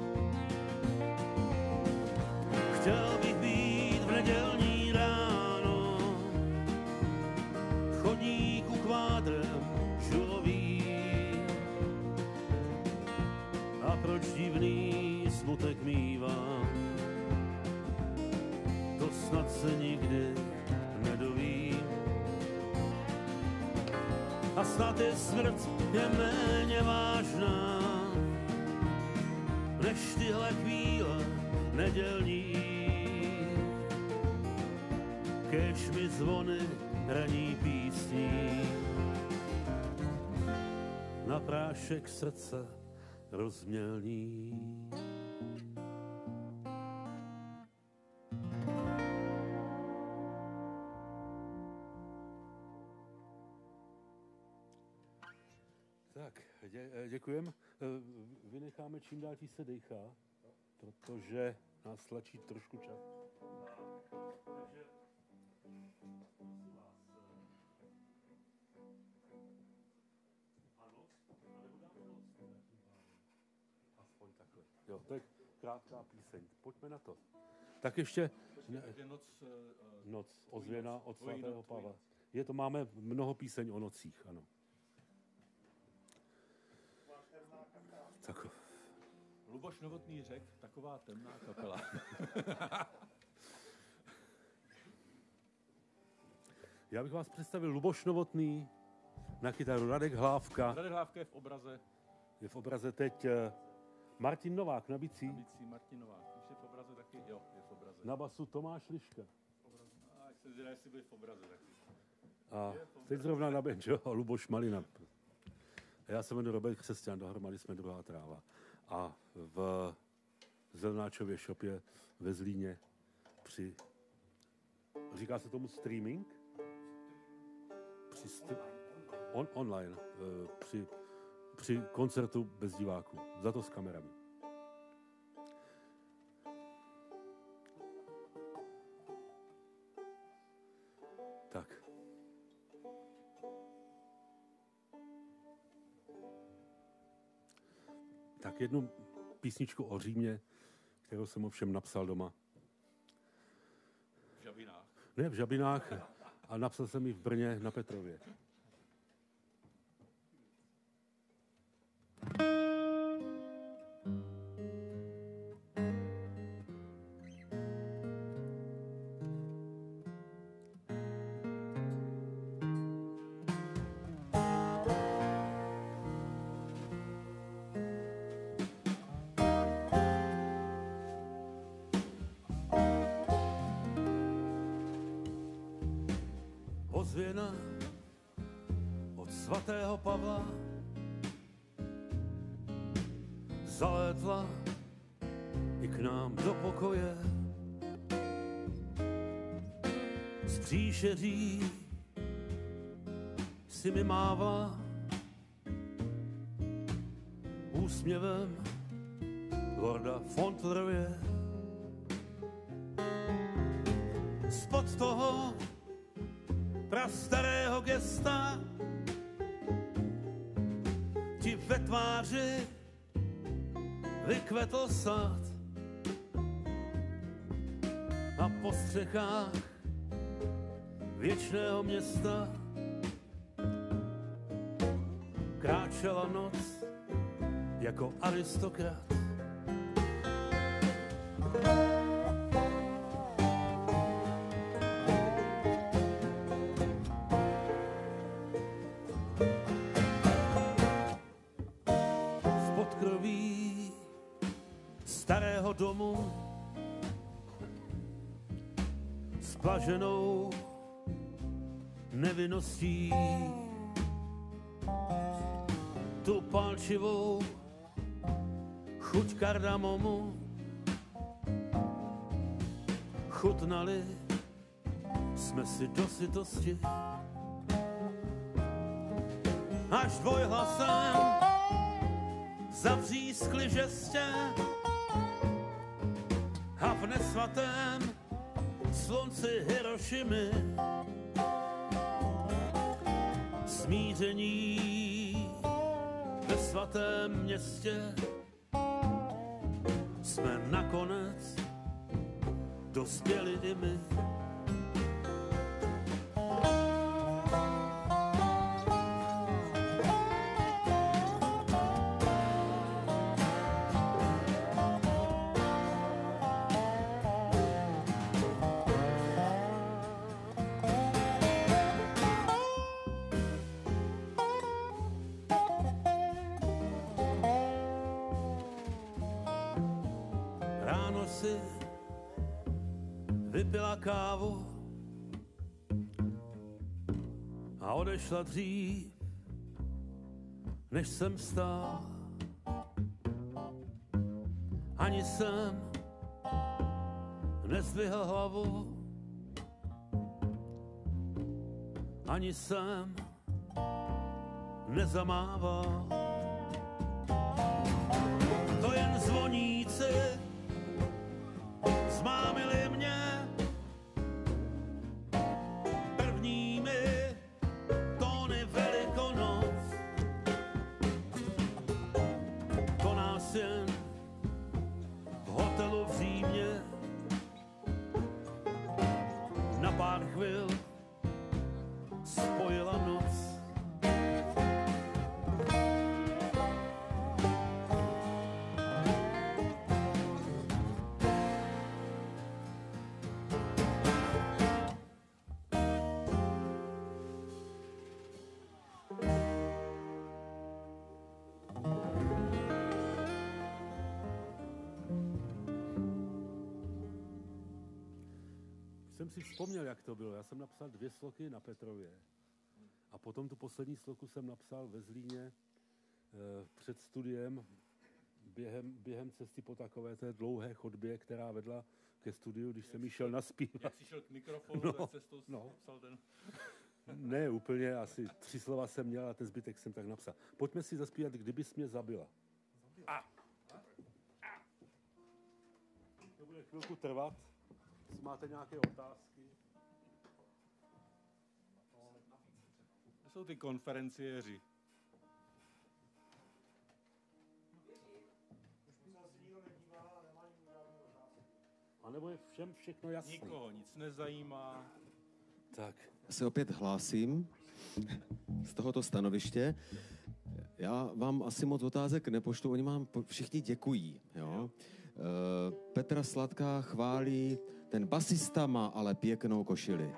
Chtěl bych být v nedělní ráno, chodníku kvádrem žulový. A proč divný smutek mívám, to snad se nikdy nedovím. A snad je smrt je méně vážná, než tyhle chvíle nedělní. Kéž mi zvony raní písní, na prášek srdce rozmělní. Tak, děkujem. Vynecháme čím dál tí se dejchá, protože nás tlačí trošku čas. Aspoň takhle. Jo, to je krátká píseň. Pojďme na to. Tak ještě noc, ozvěna od svatého Pavla. Je to, máme mnoho píseň o nocích, ano. Tak. Luboš Novotný řekl, taková temná kapela. Já bych vás představil Luboš Novotný, na kytaru Radek Hlávka. Radek Hlávka je v obraze. Je v obraze teď Martin Novák na bicí. Martin Novák. Už je v obraze taky? Jo, je v obraze. Na basu Tomáš Liška. A jak se zvědá, jestli byli v obraze taky. A teď zrovna na banjo Luboš Malina. Já se jmenuji Robert Křesťan, dohromady jsme Druhá tráva. A v Zelenáčově shopě ve Zlíně říká se tomu streaming? Online. Při koncertu bez diváků. Za to s kamerami. Tak. Tak jednu písničku o Římě, kterou jsem ovšem napsal doma. V Žabinách. Ne, v Žabinách. A napsal jsem ji v Brně na Petrově. Ozvěna od svatého Pavla zalétla i k nám do pokoje. Z příšeří si mi mávla úsměvem lorda Fauntleroye. Spod toho prastarého gesta ti ve tváři vykvetl sad a po střechách věčného města kráčela noc jako aristokrat. Starého domu s blaženou nevinností, tu palčivou chuť kardamomu chutnali jsme si do sytosti, až dvojhlasem zavřískli žestě a v nesvatém slunci Hirošimy smíření ve svatém městě jsme nakonec dospěli i my. Ráno si vypila kávu a odešla dřív, než jsem vstál. Ani jsem nezdvihl hlavu, ani jsem nezamával. To jen zvoníci zmámili mě prvními tóny Velikonoc. Koná se jen v hotelu v Římě na pár chvil spojila noc. Jsem si vzpomněl, jak to bylo. Já jsem napsal 2 sloky na Petrově. A potom tu poslední sloku jsem napsal ve Zlíně před studiem během cesty po takové té dlouhé chodbě, která vedla ke studiu, když jsem jí šel naspívat. Jak jsi šel k mikrofonu, tak cestou napsal ten... Ne, úplně, asi 3 slova jsem měl a ten zbytek jsem tak napsal. Pojďme si zaspívat, Kdybys mě zabila. To bude chvilku trvat. Jestli máte nějaké otázky. To jsou ty konferenciéři. A nebo je všem všechno jasné? Nikoho nic nezajímá. Tak. Já se opět hlásím z tohoto stanoviště. Já vám asi moc otázek nepoštu, oni vám všichni děkují. Jo? Petra Sladká chválí, ten basista má ale pěknou košili.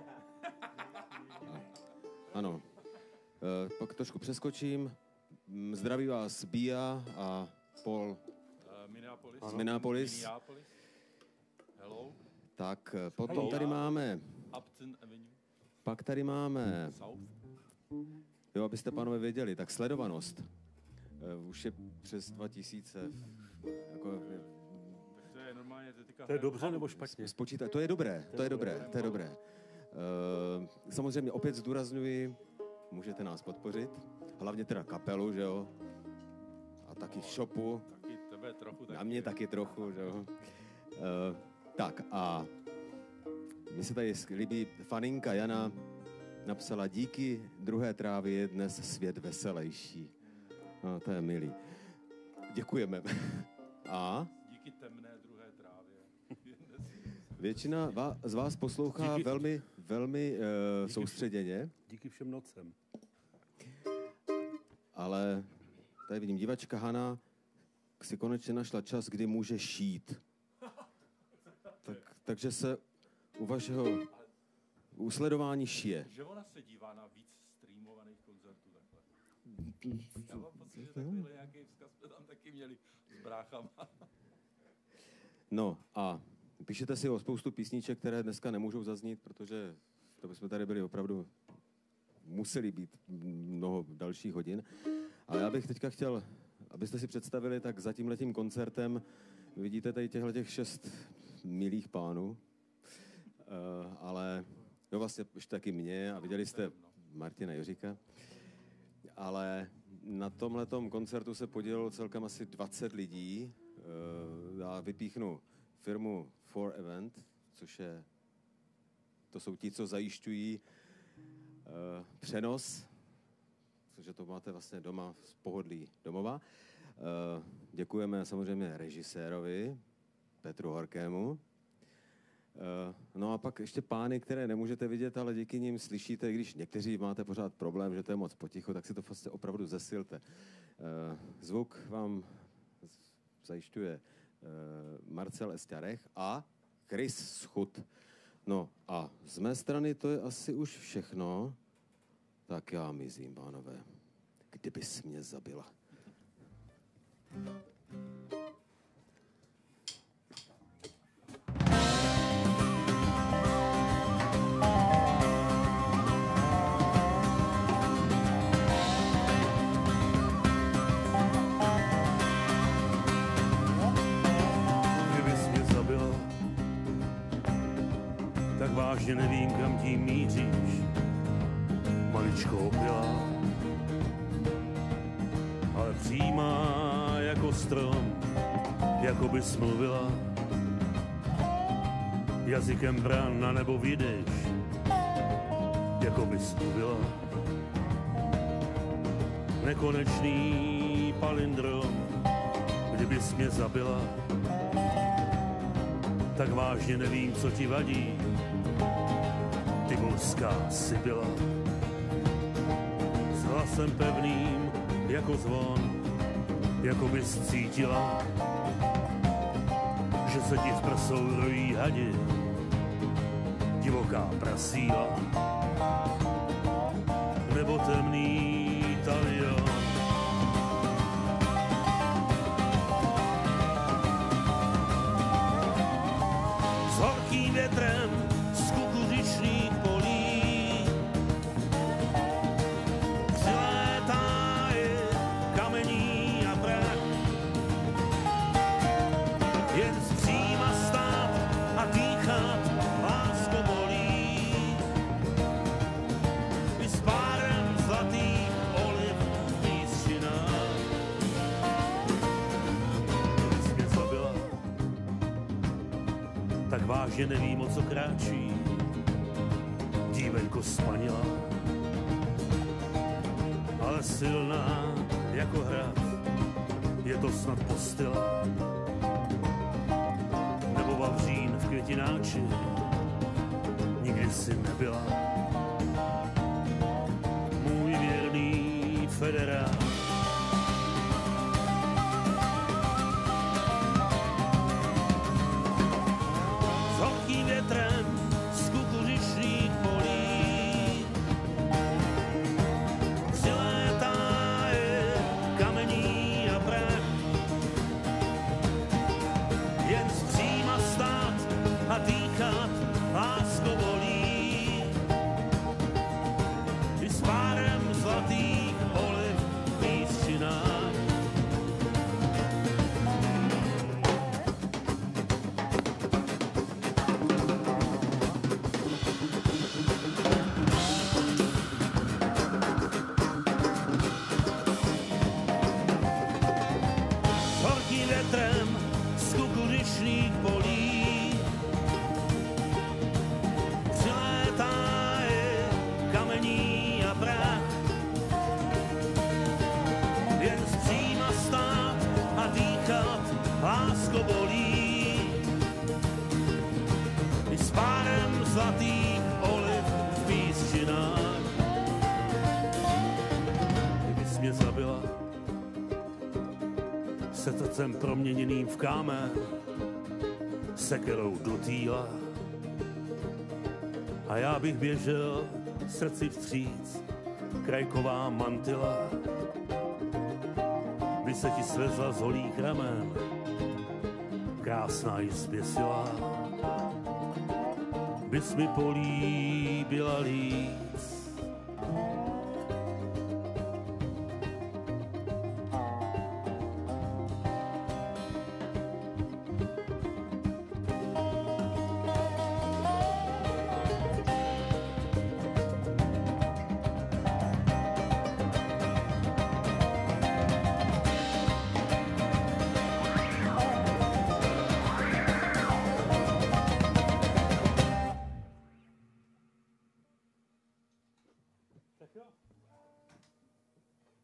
Ano. Pak trošku přeskočím. Zdraví vás Bia a Paul Minneapolis. z Minneapolis. Hello. Tak potom tady máme, Upton Avenue. pak tady máme, South. jo, abyste pánové věděli, tak sledovanost. Už je přes 2000. Jako, Tak to je normálně teďka... To je dobře nebo špatně? spočítat, to je dobré, to je dobré, to je dobré. Samozřejmě opět zdůrazňuji, můžete nás podpořit, hlavně teda kapelu, že jo, a taky shopu, Taky tebe trochu. na mě taky trochu, že jo. Tak a mně se tady líbí, faninka Jana napsala, díky druhé trávě je dnes svět veselejší. No, to je milý. Děkujeme. A Díky temné druhé trávě. většina z vás poslouchá velmi soustředěně, Díky všem nocem. ale tady vidím, divačka Hana si konečně našla čas, kdy může šít. Takže se u vašeho usledování šije. Že ona se dívá na víc streamovaných koncertů takhle. Já mám pocit, že takovýhle nějaký vzkaz jsme tam taky měli s bráchama. No a píšete si o spoustu písniček, které dneska nemůžou zaznít, protože to bychom tady byli opravdu, museli být mnoho dalších hodin. Ale já bych teďka chtěl, abyste si představili, tak za tímhletím koncertem vidíte tady těch 6 milých pánů, ale jo, vlastně ještě taky mě a viděli jste Martina Joříka, ale na tomhletom koncertu se podílelo celkem asi 20 lidí. Já vypíchnu firmu 4Event, to jsou ti, co zajišťují přenos že to máte vlastně doma z pohodlí domova. Děkujeme samozřejmě režisérovi Petru Horkému. No a pak ještě pány, které nemůžete vidět, ale díky nim slyšíte, když někteří máte pořád problém, že to je moc potichu, tak si to vlastně opravdu zesilte. Zvuk vám zajišťuje Marcel Esťarech a Chris Schut. No a z mé strany to je asi už všechno. Tak já mizím, pánové. Kdybys mě zabila. Vážně nevím, kam tím míříš, maličko opila, ale přímá jako strom, jako bys mluvila, jazykem bran na nebo vyjdeš, jako bys mluvila. Nekonečný palindrom, kdybys mě zabila, tak vážně nevím, co ti vadí, ty morská Sibyla. S hlasem pevným jako zvon, jako bys cítila, že se ti v prsou rojí hadi, divoká prasíla, nebo temný talion. S horkým větrem z kukuřičných polí přilétá je kamení a prach. Jen zpříma stát a dýchat lásko bolí. I s párem zlatých oliv v písčinách. Kdybys mě zabila, tak vážně nevím, o co kráčí dívenko spanila, ale silná jako hrad, je to snad postila, nebo vavřín v květináči, nikdy si nebyla. Můj věrný federát, s horkým větrem z kukuřičných polí přilétá je kamení a prach. Jen zpříma stát a dýchat lásko bolí. I s párem zlatých oliv v písčinách. S horkým větrem z kukuřičných polí přilétá je kamení a prach. Jen zpříma stát a dýchat lásko bolí. I s párem zlatých oliv v písčinách. Kdybys mě zabila srdcem proměněným v kámen, sekerou do týla, a já bych běžel srdci vstříc, krajková mantila by se ti svezla z holých ramen, krásná ji zběsila, bys mi políbila líc.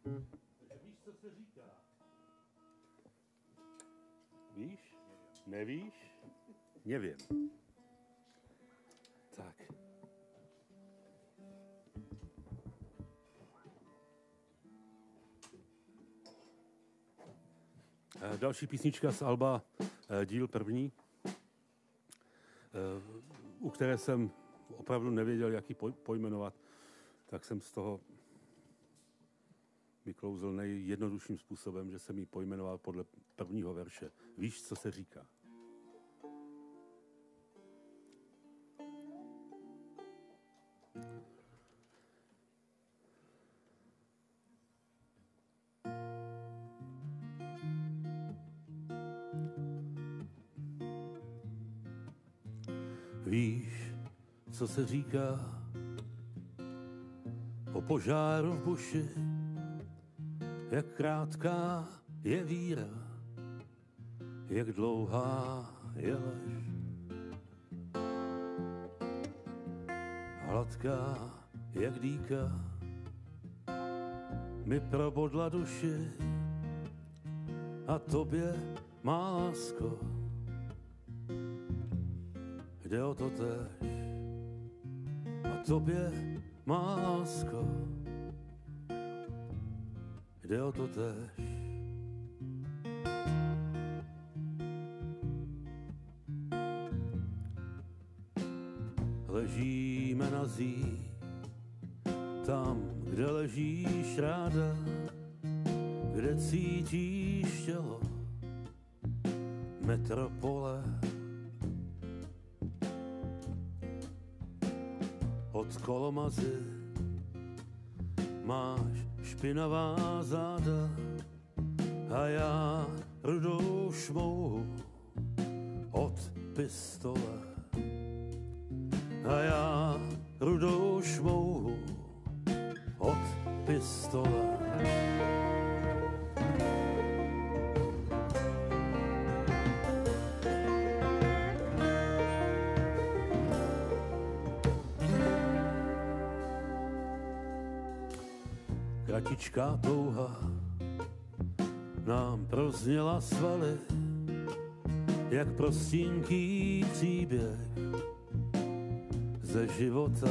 Víš, co se říká? Víš? Nevíš? Nevím. Tak. Další písnička z alba díl první, u které jsem opravdu nevěděl, jak ji pojmenovat, tak jsem z toho vyklouzl nejjednodušším způsobem, že jsem ji pojmenoval podle prvního verše. Víš, co se říká? Víš, co se říká o požáru v buši, jak krátká je víra, jak dlouhá je lež. Hladká jak dýka mi probodla duši a tobě, má lásko, jde o to též. A tobě, má lásko, jde o to též. Ležíme na zí, tam, kde ležíš ráda, kde cítíš tělo metropole. Od kolomazy máš špinavá záda a já rudou šmouhu od pistole. A já rudou šmouhu od pistole. Kratičká touha nám prozněla svaly, jak prostínký příběh ze života.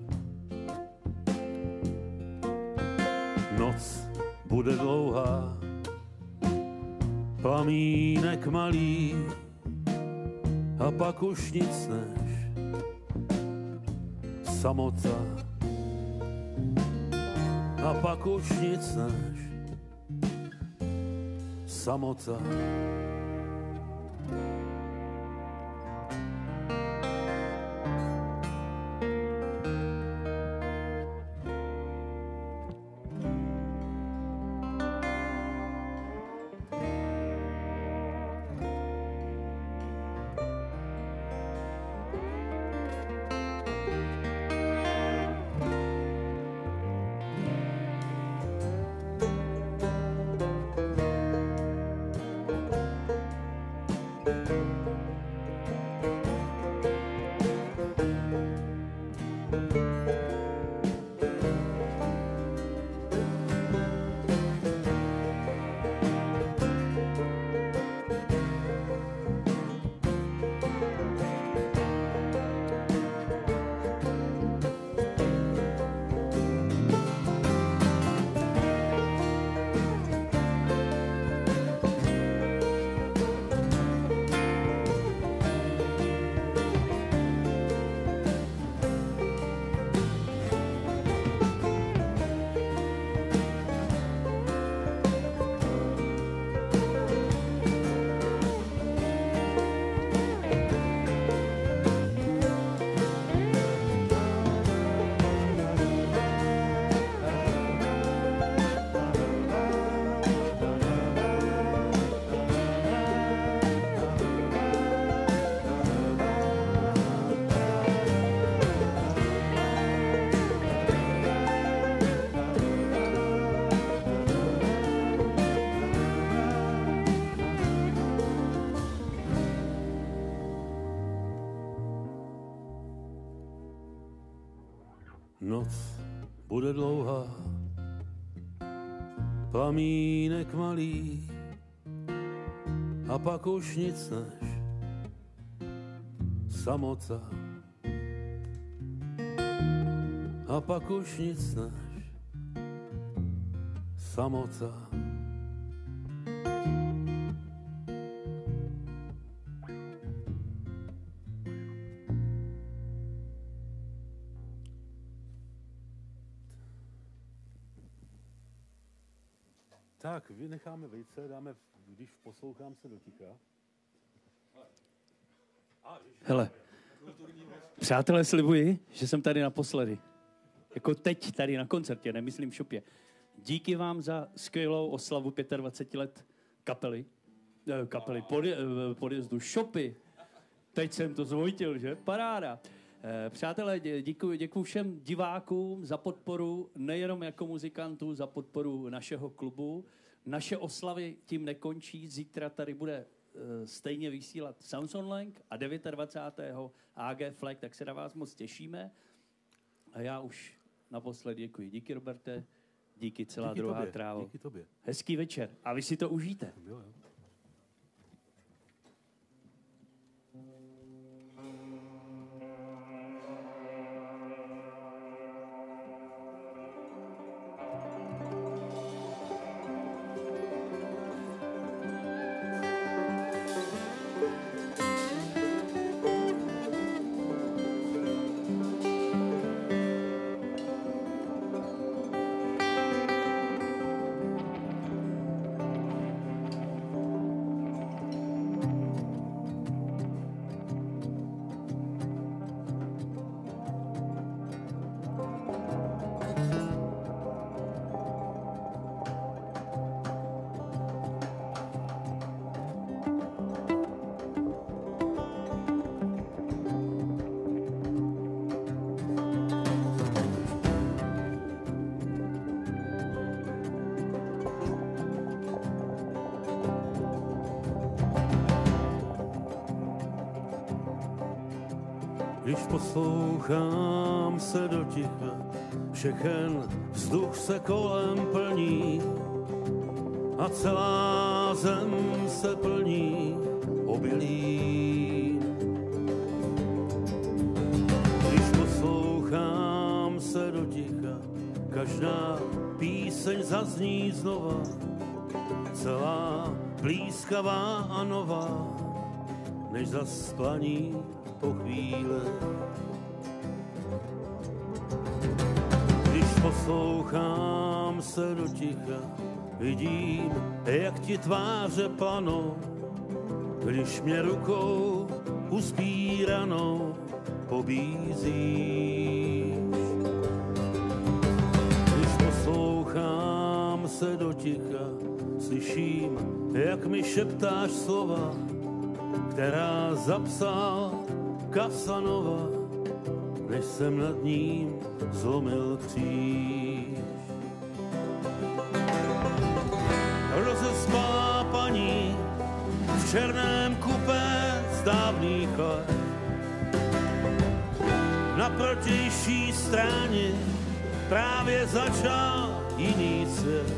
Noc bude dlouhá, plamínek malý a pak už nic než samota. A pak už nic než samota. Noc bude dlouhá, plamínek malý a pak už nic než samota. A pak už nic než samota. Tak, vynecháme vejce, dáme, když poslouchám se do ticha. Hele, přátelé, slibuji, že jsem tady naposledy. Jako teď tady na koncertě, nemyslím v šopě. Díky vám za skvělou oslavu 25 let kapely, podjezdu, šopy. Teď jsem to zvojtil, že? Paráda. Přátelé, děkuji všem divákům za podporu, nejenom jako muzikantů, za podporu našeho klubu. Naše oslavy tím nekončí, zítra tady bude stejně vysílat Samson Lang a 29. AG Flag, tak se na vás moc těšíme. A já už naposled děkuji. Díky, Roberte, díky celá Díky druhá tobě, trávo. díky tobě. Hezký večer a vy si to užijte. Jo, jo. Když poslouchám se do ticha, všechen vzduch se kolem plní a celá zem se plní obilí. Když poslouchám se do ticha, každá píseň zazní znova, celá blízkavá a nová, než zasklaní po chvíli. Když poslouchám se do ticha, vidím, jak ti tváře planou, když mě rukou uspíranou pobízíš. Když poslouchám se do ticha, slyším, jak mi šeptáš slova, která zapsal Casanova, než jsem nad ním zlomil kříž. Rozespalá paní v černém kupé z dávných let, na protější straně právě začal jiný svět.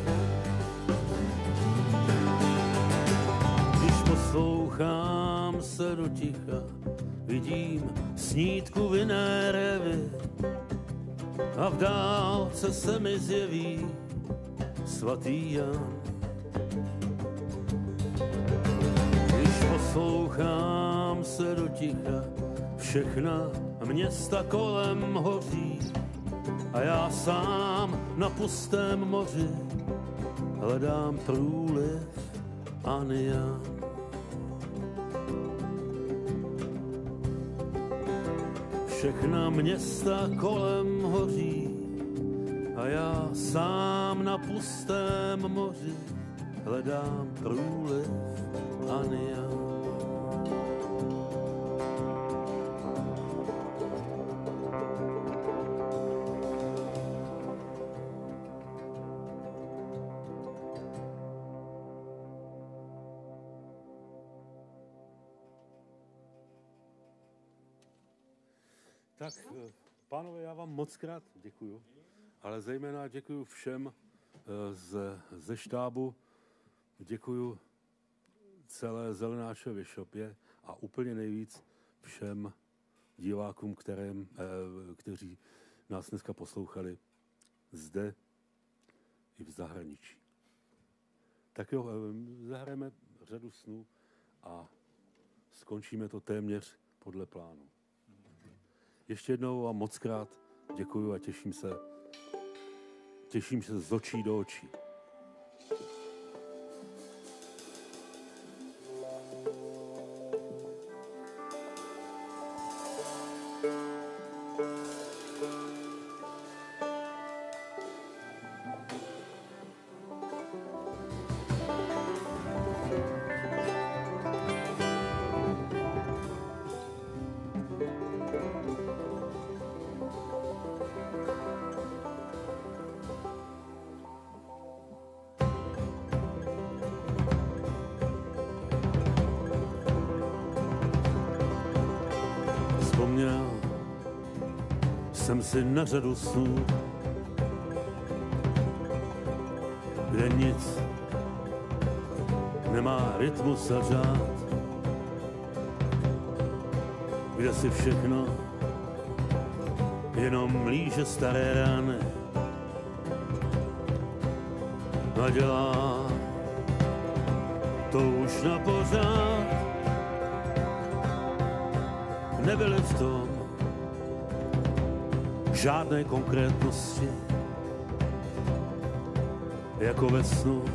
Když poslouchám se do ticha, vidím snídku vinné révy a v dálce se mi zjeví svatý Jan. Když poslouchám se do ticha, všechna města kolem hoří a já sám na pustém moři hledám průliv Anian. Všechna města kolem hoří a já sám na pustém moři hledám průliv Anian. Tak, pánové, já vám moc krát děkuju, ale zejména děkuju všem ze štábu děkuju celé Zelenáčově šopě a úplně nejvíc všem divákům, kteří nás dneska poslouchali zde i v zahraničí. Tak jo, zahrajeme řadu snů a skončíme to téměř podle plánu. Ještě jednou vám mockrát děkuju a těším se z očí do očí. Vzpomněl jsem si na řadu snů, kde nic nemá rytmus a řád, kde si všechno jenom líže staré rány a dělá to už na pořád. Nebyly v tom žádné konkrétnosti, jako ve snu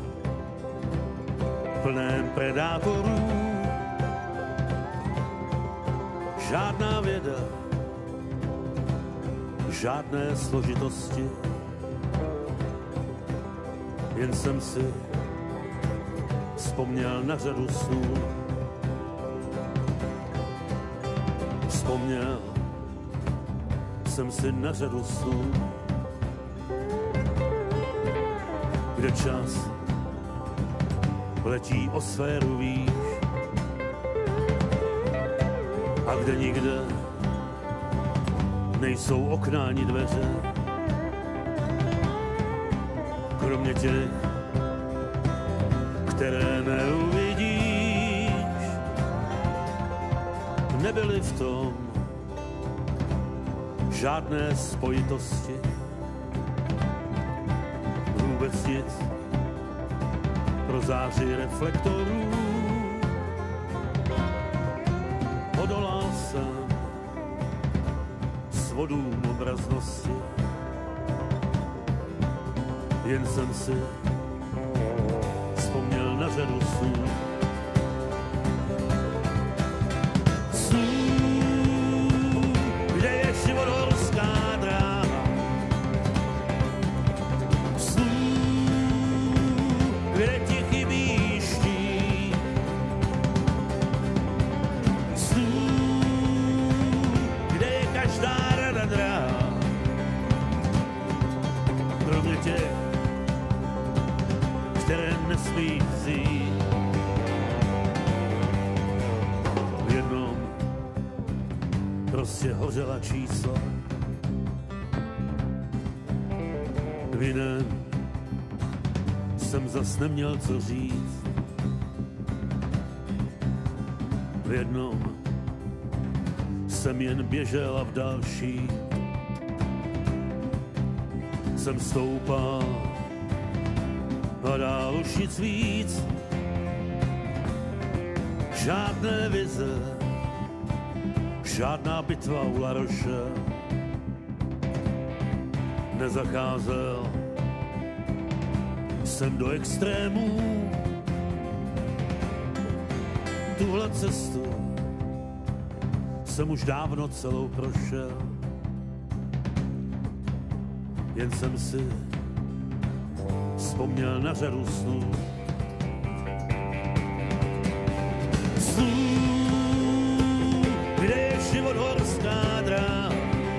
plném predátorů. Žádná věda, žádné složitosti, jen jsem si vzpomněl na řadu snů. Vzpomněl jsem si na řadu snů, kde čas letí o sféru výš a kde nikde nejsou okna ani dveře, kromě těch, které neuvidíš. Nebyly v tom žádné spojitosti, vůbec nic pro záři reflektorů. Odolal jsem svodům obraznosti, jen jsem si vzpomněl na řadu snů. Prostě hořela čísla, v jiném jsem zas neměl co říct. V jednom jsem jen běžel a v další jsem stoupal a dál už nic víc. Žádné vize, žádná bitva u La Roche, nezacházel jsem do extrémů. Tuhle cestu jsem už dávno celou prošel, jen jsem si vzpomněl na řadu snů. Kde je život horská dráha,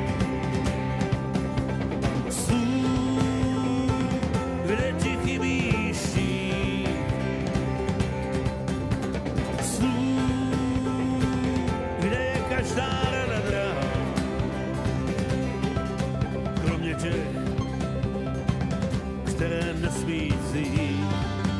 kde ti chybí štít, kde je každá rada drahá, kromě těch, které nesmí zjít.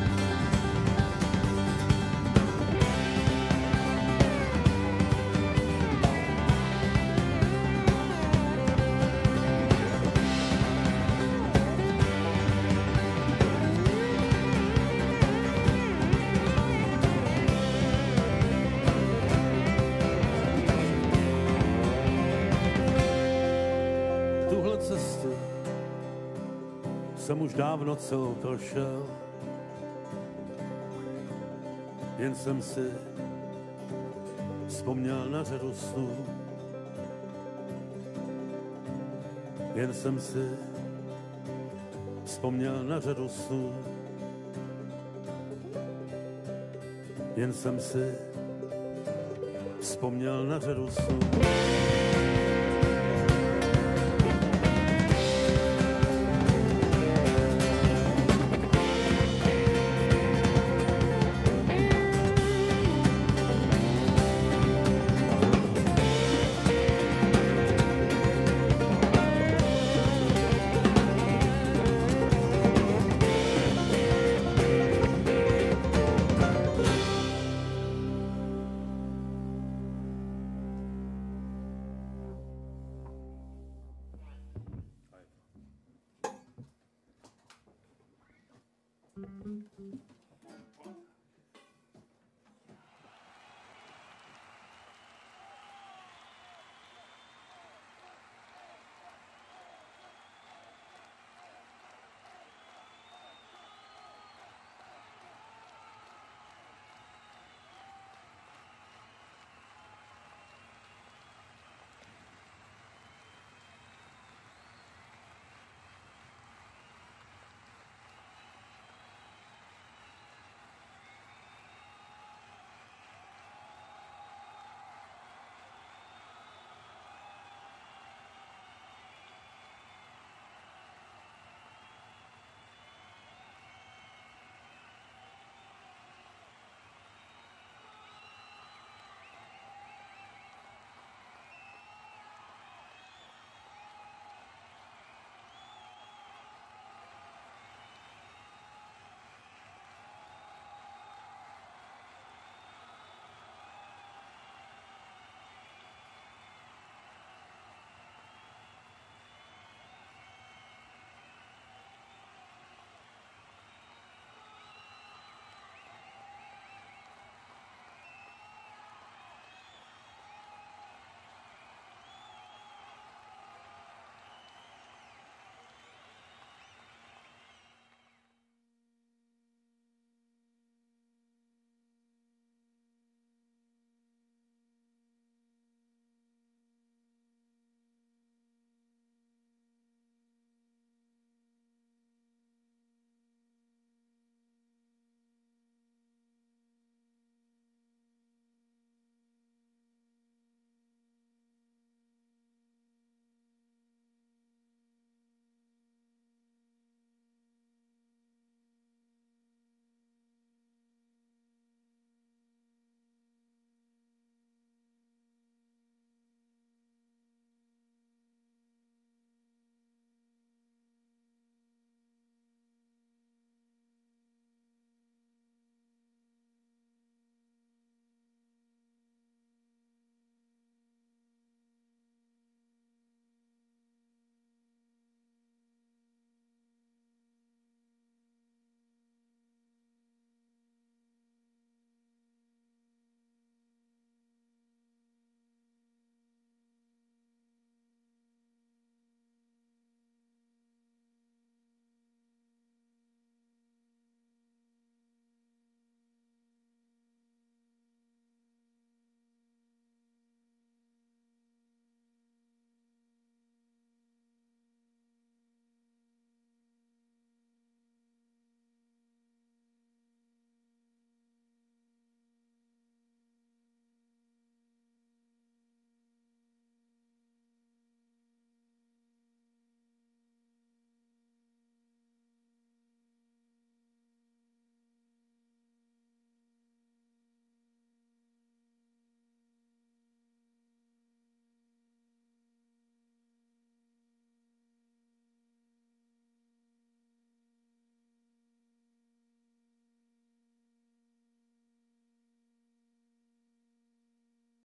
Tuhle cestu jsem už dávno celou prošel, jen jsem si vzpomněl na řadu snů. Jen jsem si vzpomněl na řadu snů. Jen jsem si vzpomněl na řadu snů.